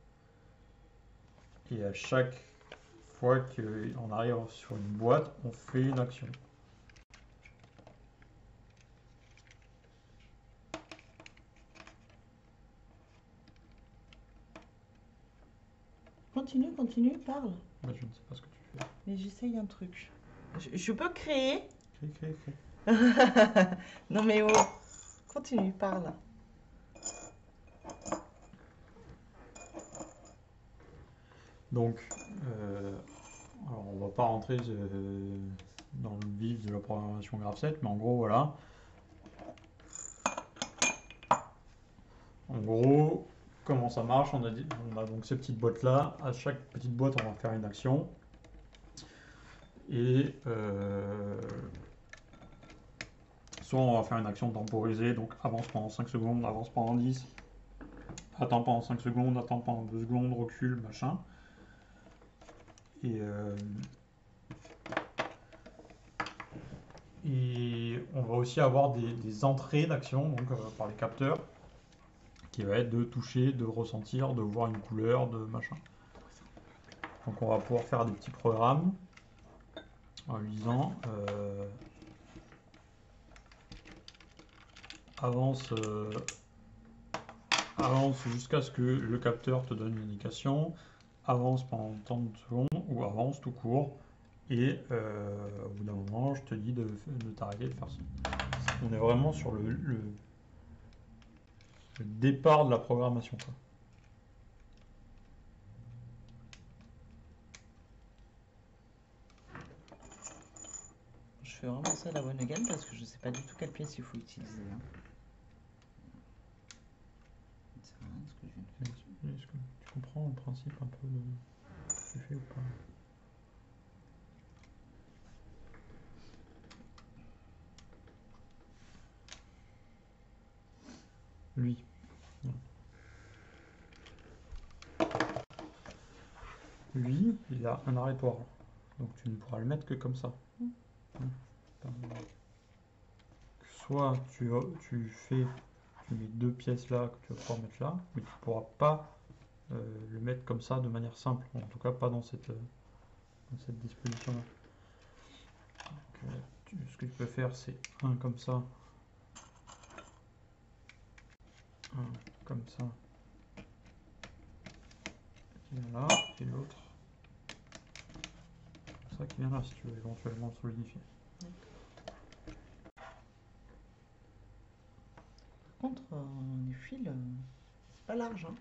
[SPEAKER 1] et à chaque fois qu'on arrive sur une boîte, on fait une action.
[SPEAKER 2] Continue, parle.
[SPEAKER 1] Bah, je ne sais pas ce que tu fais.
[SPEAKER 2] Mais j'essaye un truc. Je peux créer.
[SPEAKER 1] Crée.
[SPEAKER 2] Non mais oh, continue, parle.
[SPEAKER 1] Donc, alors on va pas rentrer dans le vif de la programmation graph7, mais en gros, voilà. En gros, comment ça marche? On a donc ces petites boîtes-là. À chaque petite boîte, on va faire une action. Et soit on va faire une action temporisée, donc avance pendant 5 secondes, avance pendant 10, attends pendant 5 secondes, attends pendant 2 secondes, recule, machin. Et on va aussi avoir des entrées d'action donc par les capteurs, qui va être de toucher, de ressentir, de voir une couleur, de machin. Donc on va pouvoir faire des petits programmes en lui disant avance jusqu'à ce que le capteur te donne une indication, avance pendant tant de secondes ou avance tout court, et au bout d'un moment je te dis de t'arrêter de faire ça. On est vraiment sur le départ de la programmation, quoi.
[SPEAKER 2] Je fais vraiment ça à la bonne gamme parce que je sais pas du tout quelle pièce il faut utiliser. Hein. C'est rien ce que je viens de faire.
[SPEAKER 1] Est-ce que tu comprends le principe un peu de ce que tu fais ou pas? Lui. Lui, il a un arrêtoir. Donc tu ne pourras le mettre que comme ça. Soit tu mets deux pièces là que tu vas pouvoir mettre là, mais tu ne pourras pas le mettre comme ça de manière simple. En tout cas, pas dans cette disposition-là. Ce que tu peux faire, c'est un comme ça, un comme ça, qui vient là, et l'autre comme ça qui vient là, si tu veux éventuellement solidifier.
[SPEAKER 2] Par contre, les fils, c'est pas large. Hein.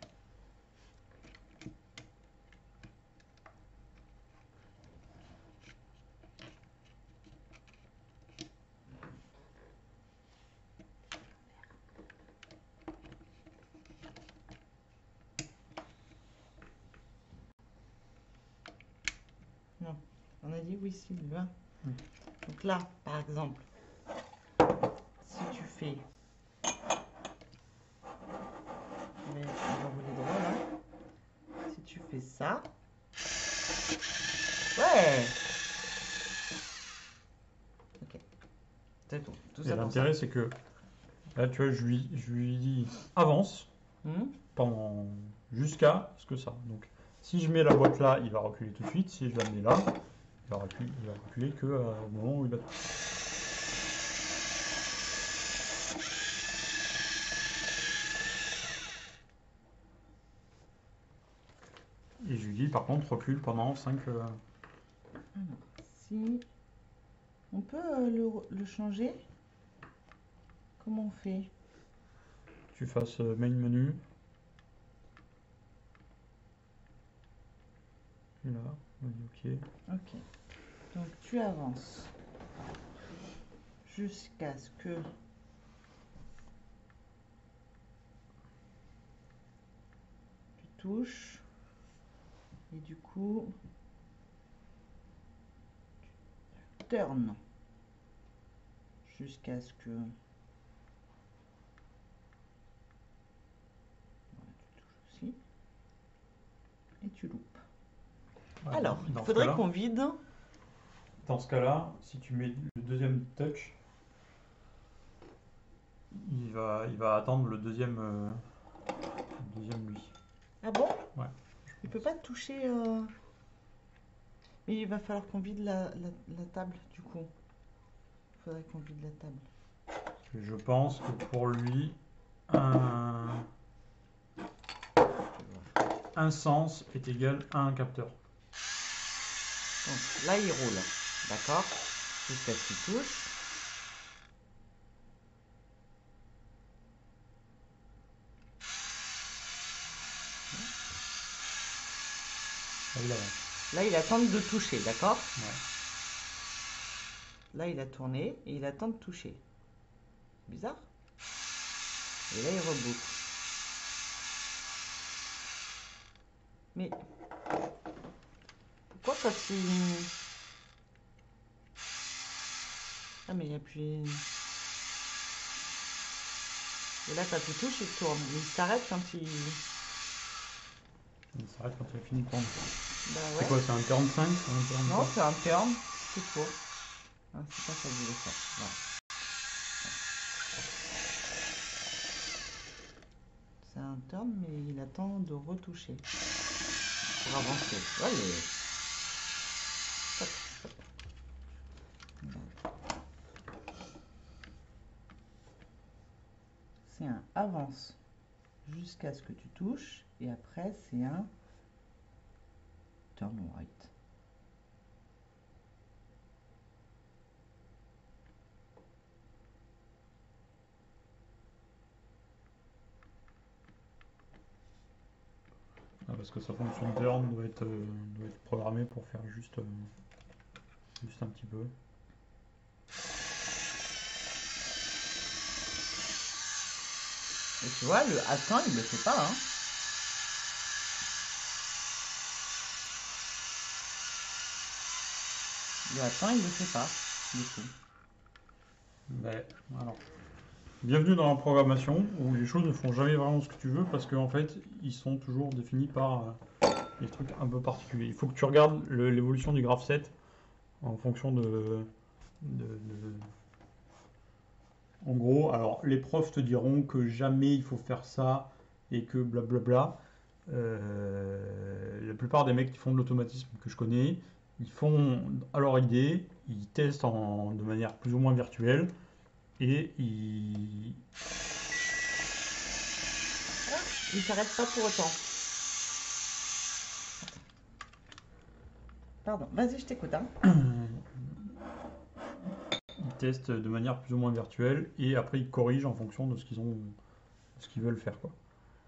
[SPEAKER 2] Non, on a dit oui, Sylvain. Donc là, par exemple, si tu fais... Mais on va rouler droit là. Si tu fais ça... Ouais. Ok. C'est tout. Tout
[SPEAKER 1] Et
[SPEAKER 2] ça
[SPEAKER 1] l'intérêt, c'est que là, tu vois, je lui dis avance pendant jusqu'à ce que ça. Donc, si je mets la boîte là, il va reculer tout de suite. Si je la mets là, il va reculer que au moment où il a. Et je lui dis par contre recule pendant 5.
[SPEAKER 2] Alors, si on peut le changer, comment on fait?
[SPEAKER 1] Tu fasses main menu. Et là, on dit OK.
[SPEAKER 2] Ok. Donc tu avances jusqu'à ce que tu touches et du coup tu turn jusqu'à ce que Alors, il
[SPEAKER 1] Dans ce
[SPEAKER 2] faudrait
[SPEAKER 1] cas-là-
[SPEAKER 2] qu'on vide.
[SPEAKER 1] Dans ce cas-là, si tu mets le deuxième touch, il va attendre le deuxième lui.
[SPEAKER 2] Ah bon?
[SPEAKER 1] Ouais.
[SPEAKER 2] Il peut pas toucher. Mais il va falloir qu'on vide la table du coup. Il faudrait qu'on vide la table.
[SPEAKER 1] Je pense que pour lui, un sens est égal à un capteur.
[SPEAKER 2] Donc là, il roule. D'accord? Jusqu'à ce qu'il touche.
[SPEAKER 1] Ah, il avance.
[SPEAKER 2] Là, il attend de toucher. D'accord?
[SPEAKER 1] Ouais.
[SPEAKER 2] Là, il a tourné et il attend de toucher. Bizarre. Et là, il reboucle. Mais pourquoi quand il... Ah, mais il appuie... Et là, quand il touche, il tourne. Il s'arrête quand il...
[SPEAKER 1] Il s'arrête quand il a fini de prendre.
[SPEAKER 2] Bah
[SPEAKER 1] C'est
[SPEAKER 2] ouais.
[SPEAKER 1] quoi, c'est un turn 5 ou un turn
[SPEAKER 2] Non,
[SPEAKER 1] quoi
[SPEAKER 2] c'est un turn. C'est faux. Ah, c'est pas ça que je voulais faire. Voilà. C'est un turn, mais il attend de retoucher. Pour avancer. Allez. Stop, stop. C'est un avance jusqu'à ce que tu touches. Et après, c'est un turn right.
[SPEAKER 1] Ah, parce que sa fonction de turn doit être programmée pour faire juste un petit peu.
[SPEAKER 2] Et tu vois, le attend, il ne le fait pas. Hein. Le attend, il ne le fait pas. Du coup.
[SPEAKER 1] Ben, alors, bienvenue dans la programmation où les choses ne font jamais vraiment ce que tu veux parce qu'en fait, ils sont toujours définis par des trucs un peu particuliers. Il faut que tu regardes l'évolution du graph set en fonction En gros, alors les profs te diront que jamais il faut faire ça et que blablabla. La plupart des mecs qui font de l'automatisme que je connais, ils font à leur idée, ils testent de manière plus ou moins virtuelle et ils...
[SPEAKER 2] Il s'arrête pas pour autant. Pardon, vas-y, je t'écoute. Hein.
[SPEAKER 1] Ils testent de manière plus ou moins virtuelle et après ils corrigent en fonction de ce qu'ils veulent faire quoi.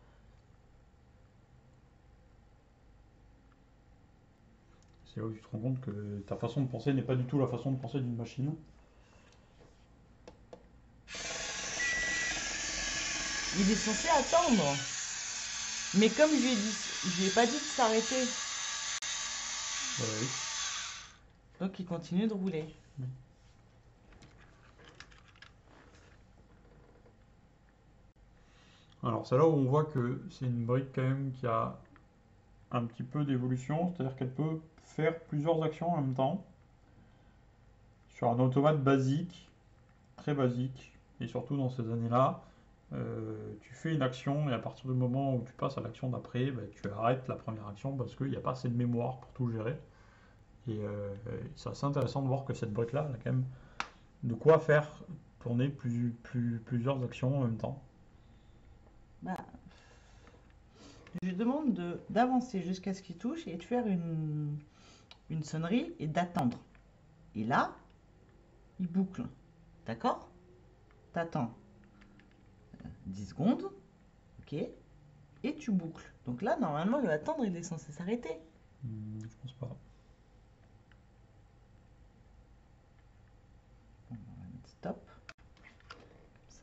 [SPEAKER 1] C'est là où tu te rends compte que ta façon de penser n'est pas du tout la façon de penser d'une machine.
[SPEAKER 2] Il est censé attendre. Mais comme je lui ai pas dit de s'arrêter.
[SPEAKER 1] Oui.
[SPEAKER 2] Donc il continue de rouler.
[SPEAKER 1] Alors c'est là où on voit que c'est une brique quand même qui a un petit peu d'évolution, c'est-à-dire qu'elle peut faire plusieurs actions en même temps. Sur un automate basique, très basique, et surtout dans ces années-là, tu fais une action et à partir du moment où tu passes à l'action d'après, bah, tu arrêtes la première action parce qu'il n'y a pas assez de mémoire pour tout gérer. Et c'est assez intéressant de voir que cette brique-là, elle a quand même de quoi faire tourner plusieurs actions en même temps.
[SPEAKER 2] Bah, je lui demande d'avancer jusqu'à ce qu'il touche et de faire une sonnerie et d'attendre. Et là, il boucle. D'accord? T'attends 10 secondes. Ok? Et tu boucles. Donc là, normalement, le attendre, il est censé s'arrêter.
[SPEAKER 1] Je pense pas.
[SPEAKER 2] On va mettre stop. Ça.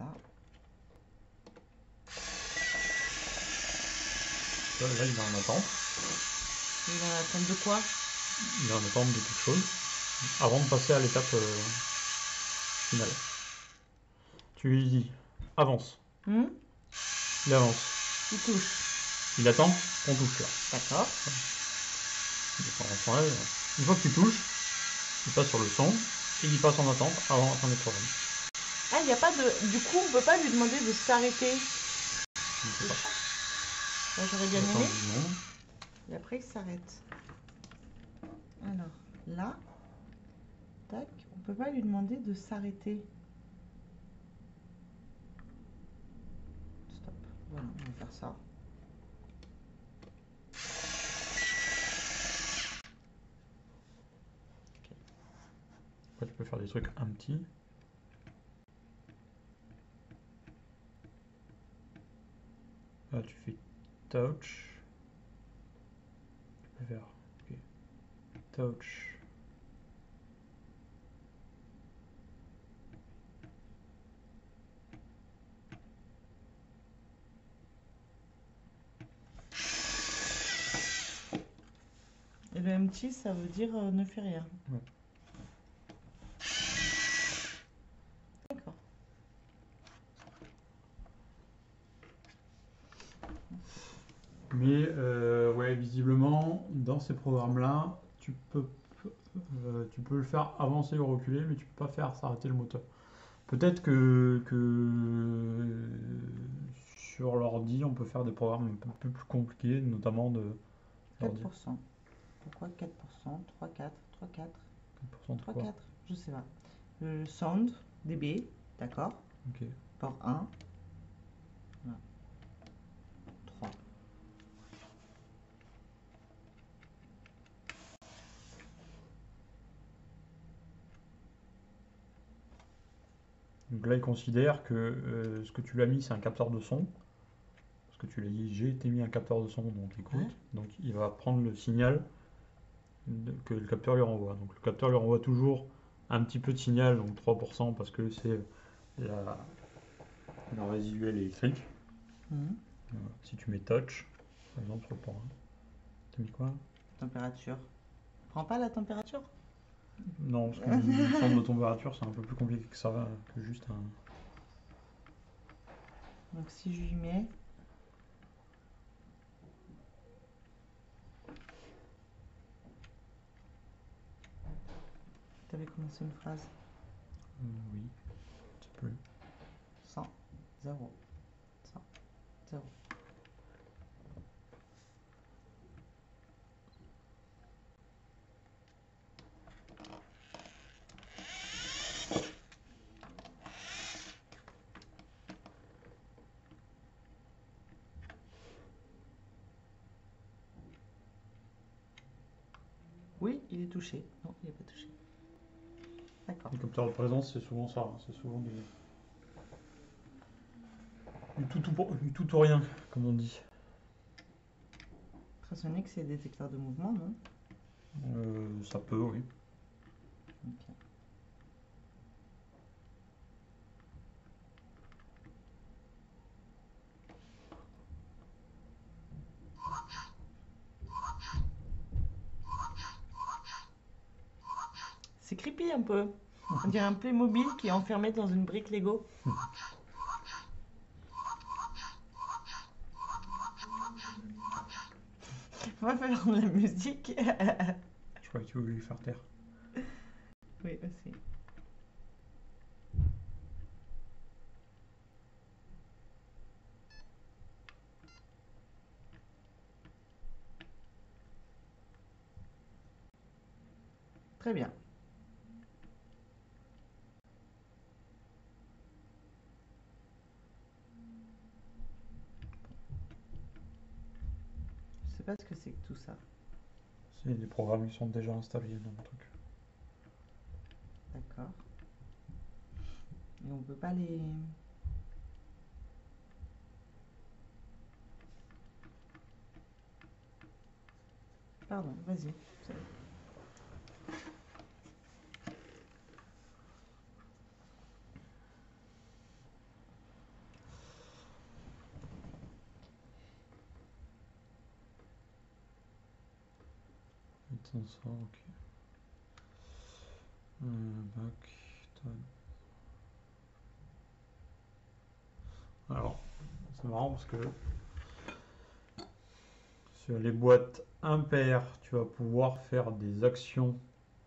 [SPEAKER 1] Là, il est en attente.
[SPEAKER 2] Il est en attente de quoi?
[SPEAKER 1] Il est en attente de quelque chose avant de passer à l'étape finale. Tu lui dis avance.
[SPEAKER 2] Il
[SPEAKER 1] Il avance.
[SPEAKER 2] touche.
[SPEAKER 1] Il attend qu'on touche là.
[SPEAKER 2] D'accord.
[SPEAKER 1] Une fois que tu touches, il passe sur le son et il passe en attente avant la fin des programmes.
[SPEAKER 2] Ah, il n'y a pas de. Du coup, on peut pas lui demander de s'arrêter.
[SPEAKER 1] Je ne sais pas.
[SPEAKER 2] Là, j'aurais bien
[SPEAKER 1] Attends,
[SPEAKER 2] aimé.
[SPEAKER 1] non.
[SPEAKER 2] Et après, il s'arrête. Alors, là, tac, on peut pas lui demander de s'arrêter. Stop. Voilà, on va faire ça.
[SPEAKER 1] Après, tu peux faire des trucs un petit. Là, tu fais touch. Tu peux faire ok. Touch.
[SPEAKER 2] Et le empty, ça veut dire ne fais rien.
[SPEAKER 1] Ouais.
[SPEAKER 2] D'accord.
[SPEAKER 1] Mais ouais, visiblement, dans ces programmes-là, tu peux le faire avancer ou reculer, mais tu peux pas faire s'arrêter le moteur. Peut-être que sur l'ordi, on peut faire des programmes un peu plus compliqués, notamment de l'ordi.
[SPEAKER 2] 4%. Pourquoi 4%? 3, 4, 3, 4,
[SPEAKER 1] 4% de
[SPEAKER 2] 3,
[SPEAKER 1] quoi?
[SPEAKER 2] 4, je sais pas. Le sound, dB, d'accord.
[SPEAKER 1] Ok.
[SPEAKER 2] Port 1. Voilà. 3.
[SPEAKER 1] Donc là, il considère que ce que tu lui as mis, c'est un capteur de son. Parce que tu l'as dit, j'ai été mis un capteur de son, donc écoute.
[SPEAKER 2] Ouais.
[SPEAKER 1] Donc il va prendre le signal que le capteur lui renvoie. Donc le capteur lui renvoie toujours un petit peu de signal, donc 3%, parce que c'est la résiduelle électrique.
[SPEAKER 2] Mhm.
[SPEAKER 1] Voilà. Si tu mets touch, par exemple sur le port 1, t'as mis quoi?
[SPEAKER 2] Température. Prends pas la température?
[SPEAKER 1] Non, parce qu'une sonde de température, c'est un peu plus compliqué que ça, que juste un.
[SPEAKER 2] Donc si je lui mets. T'avais commencé une phrase.
[SPEAKER 1] Oui, tu peux.
[SPEAKER 2] 100, 0, 100, 0. Oui, il est touché. Non, il n'est pas touché. D'accord.
[SPEAKER 1] Les capteurs de présence, c'est souvent ça, c'est souvent du tout ou rien, comme on dit.
[SPEAKER 2] Ultrasonique, c'est détecteur de mouvement, non?
[SPEAKER 1] Ça peut, oui.
[SPEAKER 2] Ok. C'est creepy un peu. On dirait un Playmobil qui est enfermé dans une brique Lego. On va faire de la musique.
[SPEAKER 1] Je crois que tu voulais lui faire taire.
[SPEAKER 2] Oui, aussi. Très bien. Je sais pas ce que c'est que tout ça.
[SPEAKER 1] C'est des programmes qui sont déjà installés dans le truc.
[SPEAKER 2] D'accord. Et on peut pas les... Pardon, vas-y.
[SPEAKER 1] Attends, ça, ok. Back, tab. Alors, c'est marrant parce que Sur les boîtes impaires, tu vas pouvoir faire des actions,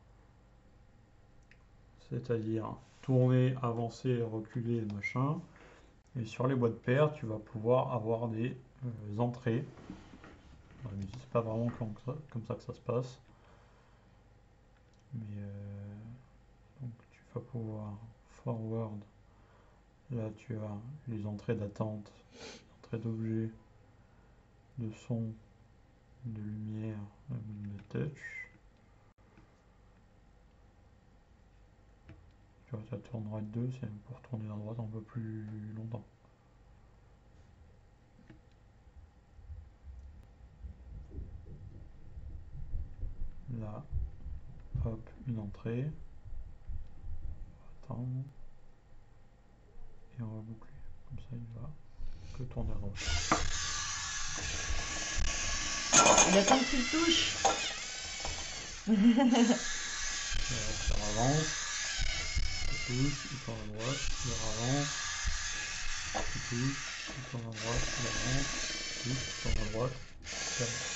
[SPEAKER 1] c'est-à-dire tourner, avancer, reculer, machin. Et sur les boîtes paires, tu vas pouvoir avoir des entrées. Ouais, mais c'est pas vraiment comme ça que ça se passe. Mais donc tu vas pouvoir forward. Là, tu as les entrées d'attente, entrées d'objets, de son, de lumière, de touch. Tu vois, ça tourne droite 2, c'est pour tourner à droite un peu plus longtemps. Là, hop, une entrée. Attends. Et on va boucler. Comme ça, il va que tourner à droite.
[SPEAKER 2] Il attend que tu le touches.
[SPEAKER 1] Il avance. Il touche, il tourne à droite, il avance. Il touche, il tourne à droite, il avance. Il touche, il tourne à droite. Il avance.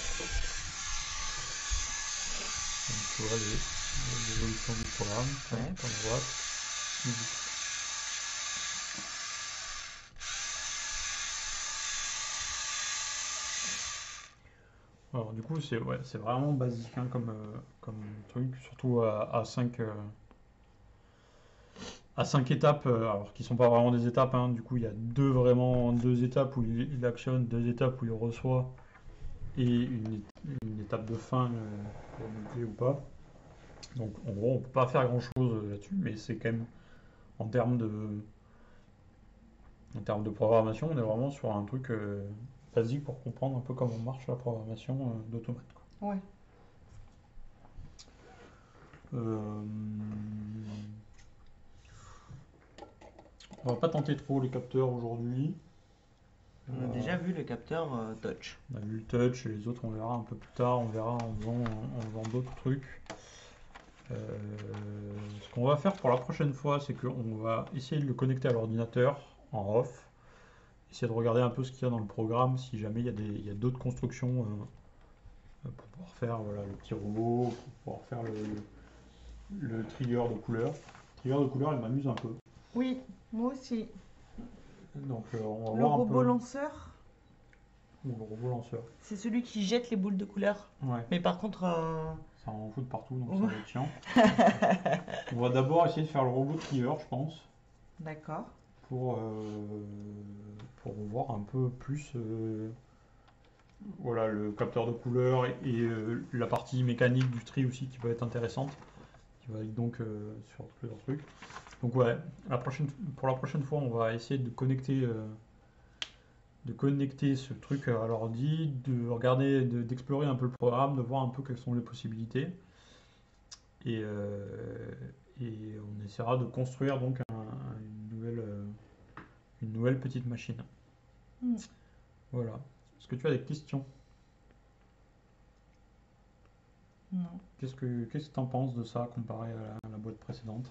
[SPEAKER 1] Donc tu vois l'évolution du programme. Il tourne à droite. Il boucle. Alors du coup c'est vraiment basique hein, comme truc, surtout à 5 étapes, alors qui sont pas vraiment des étapes, hein. Du coup il y a deux étapes où il actionne, deux étapes où il reçoit et une étape de fin pour boucler ou pas. Donc en gros on peut pas faire grand chose là-dessus, mais c'est quand même en termes de programmation, on est vraiment sur un truc basique pour comprendre un peu comment marche la programmation d'automate, quoi.
[SPEAKER 2] Ouais.
[SPEAKER 1] On va pas tenter trop les capteurs aujourd'hui.
[SPEAKER 2] On a déjà vu le capteur touch.
[SPEAKER 1] On a vu le touch et les autres on verra un peu plus tard, on verra en faisant d'autres trucs. Ce qu'on va faire pour la prochaine fois, c'est qu'on va essayer de le connecter à l'ordinateur en off, essayer de regarder un peu ce qu'il y a dans le programme, si jamais il y a d'autres constructions pour pouvoir faire voilà, le petit robot, pour pouvoir faire le trigger de couleur. Le trigger de couleur, il m'amuse un peu.
[SPEAKER 2] Oui, moi aussi.
[SPEAKER 1] Donc on va
[SPEAKER 2] Le
[SPEAKER 1] voir un
[SPEAKER 2] robot
[SPEAKER 1] peu.
[SPEAKER 2] lanceur,
[SPEAKER 1] Ou le robot lanceur.
[SPEAKER 2] c'est celui qui jette les boules de couleur.
[SPEAKER 1] Ouais.
[SPEAKER 2] Mais par contre,
[SPEAKER 1] Ça en fout de partout, donc
[SPEAKER 2] Ouais.
[SPEAKER 1] ça va être chiant. On va d'abord essayer de faire le robot trigger, je pense,
[SPEAKER 2] d'accord.
[SPEAKER 1] pour voir un peu plus voilà, le capteur de couleur et la partie mécanique du tri aussi qui peut être intéressante, qui va être donc sur plusieurs trucs. Donc ouais, pour la prochaine fois, on va essayer de connecter ce truc à l'ordi, de regarder, d'explorer un peu le programme, de voir un peu quelles sont les possibilités. Et on essaiera de construire donc une nouvelle petite machine.
[SPEAKER 2] Mm.
[SPEAKER 1] Voilà. Est-ce que tu as des questions?
[SPEAKER 2] Non.
[SPEAKER 1] Qu'est-ce que tu en penses de ça comparé à la boîte précédente?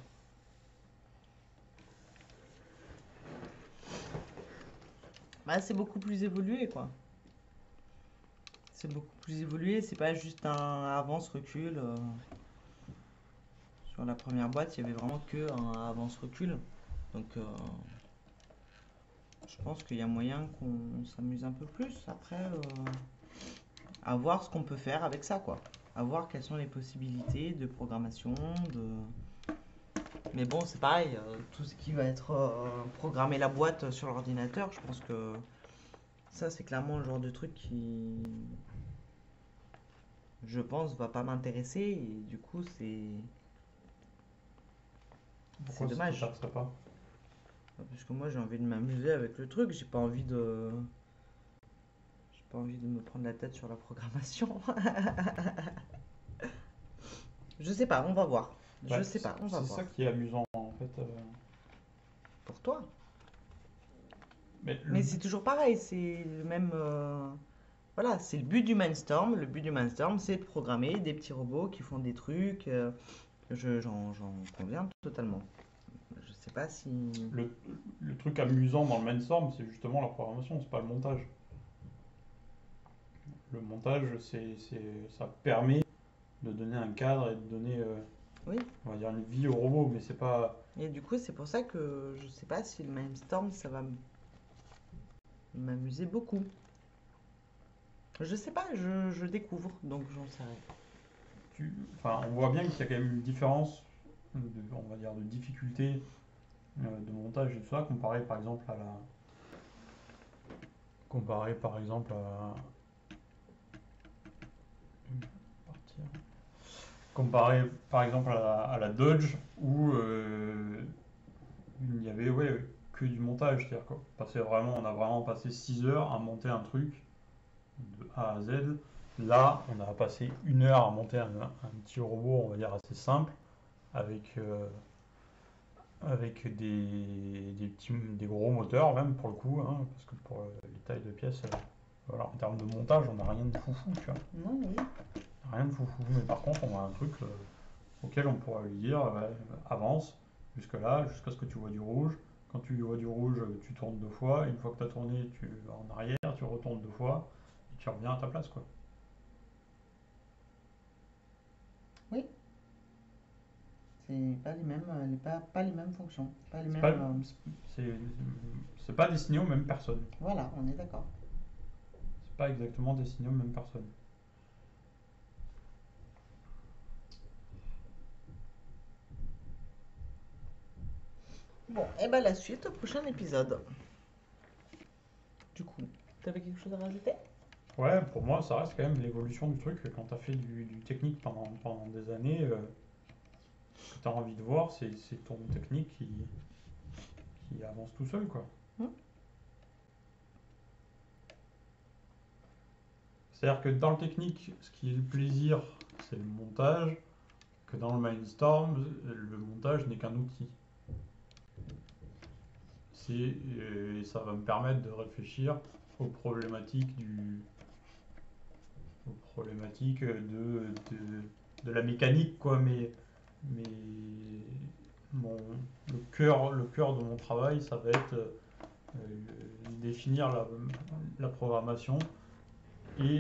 [SPEAKER 2] Bah, c'est beaucoup plus évolué, quoi. C'est beaucoup plus évolué, c'est pas juste un avance-recul. Sur la première boîte, il y avait vraiment que un avance-recul. Donc, je pense qu'il y a moyen qu'on s'amuse un peu plus. Après, à voir ce qu'on peut faire avec ça, quoi. À voir quelles sont les possibilités de programmation, Mais bon, c'est pareil, tout ce qui va être programmer la boîte sur l'ordinateur, je pense que ça, c'est clairement le genre de truc qui, je pense, va pas m'intéresser. Et du coup, c'est
[SPEAKER 1] Pourquoi ça
[SPEAKER 2] dommage.
[SPEAKER 1] t'intéresserait pas?
[SPEAKER 2] Parce que moi, j'ai envie de m'amuser avec le truc. J'ai pas envie de. J'ai pas envie de me prendre la tête sur la programmation. Je sais pas, on va voir. Je
[SPEAKER 1] Ouais,
[SPEAKER 2] sais pas, on va
[SPEAKER 1] c'est
[SPEAKER 2] voir.
[SPEAKER 1] ça qui est amusant en fait.
[SPEAKER 2] Pour toi.
[SPEAKER 1] Mais
[SPEAKER 2] Mais c'est toujours pareil, c'est le même. Voilà, c'est le but du Mindstorm. Le but du Mindstorm, c'est de programmer des petits robots qui font des trucs. J'en conviens totalement. Je sais pas si.
[SPEAKER 1] le truc amusant dans le Mindstorm, c'est justement la programmation, c'est pas le montage. le montage, ça permet de donner un cadre et de donner,
[SPEAKER 2] Oui.
[SPEAKER 1] on va dire, une vie au robot, mais c'est pas...
[SPEAKER 2] Et du coup, c'est pour ça que je sais pas si le Mindstorm, ça va m'amuser beaucoup. Je sais pas, je découvre, donc j'en sais rien.
[SPEAKER 1] Enfin, on voit bien qu'il y a quand même une différence, on va dire, de difficulté de montage et tout ça, comparé par exemple à partir. Comparé par exemple à la Dodge où il n'y avait que du montage, c'est-à-dire qu'on on a vraiment passé 6 heures à monter un truc de A à Z. Là, on a passé 1 heure à monter un petit robot, on va dire assez simple, avec des gros moteurs même pour le coup, hein, parce que pour les tailles de pièces, voilà, en termes de montage, on n'a rien de foufou, tu vois.
[SPEAKER 2] Non, oui.
[SPEAKER 1] Rien de foufou, mais par contre, on a un truc auquel on pourra lui dire avance jusque là, jusqu'à ce que tu vois du rouge. Quand tu vois du rouge, tu tournes 2 fois. Une fois que tu as tourné, tu vas en arrière, tu retournes 2 fois et tu reviens à ta place, quoi.
[SPEAKER 2] Oui. C'est pas les mêmes, pas les mêmes fonctions. Pas les
[SPEAKER 1] C'est
[SPEAKER 2] mêmes.
[SPEAKER 1] pas, c'est, c'est pas destiné aux mêmes personnes.
[SPEAKER 2] Voilà, on est d'accord.
[SPEAKER 1] C'est pas exactement destiné aux mêmes personnes.
[SPEAKER 2] Bon, et ben la suite au prochain épisode. Du coup, t'avais quelque chose à rajouter?
[SPEAKER 1] Ouais, pour moi, ça reste quand même l'évolution du truc. Quand tu as fait du technique pendant des années, ce que tu as envie de voir, c'est ton technique qui avance tout seul, quoi.
[SPEAKER 2] Hmm.
[SPEAKER 1] C'est-à-dire que dans le technique, ce qui est le plaisir, c'est le montage, que dans le Mindstorm, le montage n'est qu'un outil. Et ça va me permettre de réfléchir aux problématiques de la mécanique, quoi, mais mon, le cœur de mon travail, ça va être définir la programmation et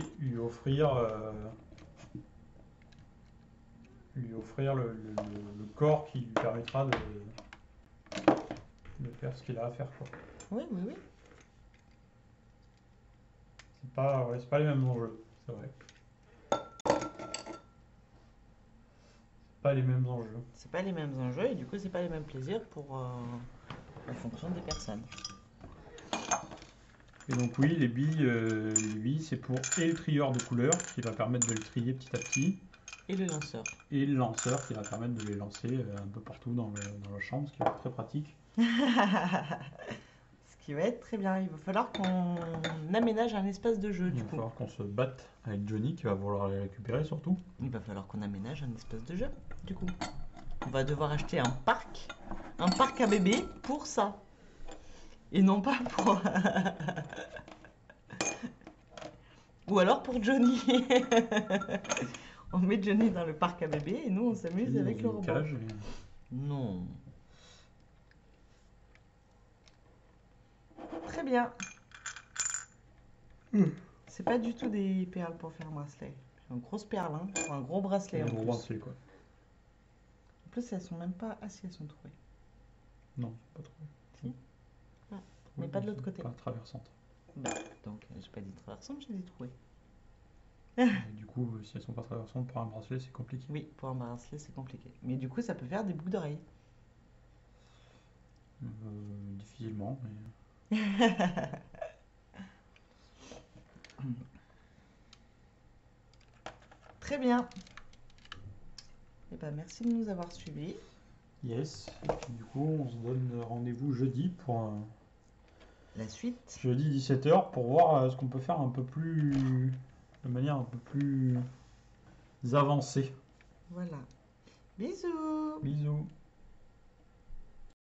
[SPEAKER 1] lui offrir le corps qui lui permettra de faire ce qu'il a à faire, quoi.
[SPEAKER 2] Oui, oui, oui.
[SPEAKER 1] C'est pas les mêmes enjeux, c'est vrai. C'est pas les mêmes enjeux.
[SPEAKER 2] C'est pas les mêmes enjeux et du coup, c'est pas les mêmes plaisirs pour en fonction des personnes.
[SPEAKER 1] Et donc oui, les billes, c'est pour et le trieur de couleurs qui va permettre de le trier petit à petit,
[SPEAKER 2] Et le lanceur.
[SPEAKER 1] et le lanceur qui va permettre de les lancer un peu partout dans la chambre, ce qui va être très pratique.
[SPEAKER 2] Ce qui va être très bien. Il va falloir qu'on aménage un espace de jeu
[SPEAKER 1] Il
[SPEAKER 2] du
[SPEAKER 1] va
[SPEAKER 2] coup.
[SPEAKER 1] falloir qu'on se batte avec Johnny qui va vouloir les récupérer surtout.
[SPEAKER 2] Il va falloir qu'on aménage un espace de jeu du coup. On va devoir acheter un parc à bébés pour ça. Et non pas pour... Ou alors pour Johnny. On met Johnny dans le parc à bébés et nous on s'amuse avec le
[SPEAKER 1] Dans une
[SPEAKER 2] robot.
[SPEAKER 1] cage
[SPEAKER 2] Non. Très bien. C'est pas du tout des perles pour faire un bracelet. C'est une grosse perle, hein, pour un gros bracelet
[SPEAKER 1] et
[SPEAKER 2] en
[SPEAKER 1] un gros
[SPEAKER 2] plus.
[SPEAKER 1] bracelet, quoi.
[SPEAKER 2] En plus, elles sont même pas... Ah si, elles sont trouées.
[SPEAKER 1] Non, pas trop.
[SPEAKER 2] Si. Ah, mais pas de l'autre côté.
[SPEAKER 1] Pas traversante.
[SPEAKER 2] Bah, donc, j'ai pas dit traversante, j'ai dit trouée.
[SPEAKER 1] Et du coup, si elles sont pas traversantes pour un bracelet, c'est compliqué.
[SPEAKER 2] Oui, pour un bracelet, c'est compliqué. Mais du coup, ça peut faire des boucles d'oreilles.
[SPEAKER 1] Difficilement, mais...
[SPEAKER 2] Très bien. Eh ben, merci de nous avoir suivis.
[SPEAKER 1] Yes. Et puis, du coup, on se donne rendez-vous jeudi pour
[SPEAKER 2] La suite.
[SPEAKER 1] jeudi 17h pour voir ce qu'on peut faire un peu plus de manière un peu plus avancée.
[SPEAKER 2] Voilà. Bisous.
[SPEAKER 1] Bisous.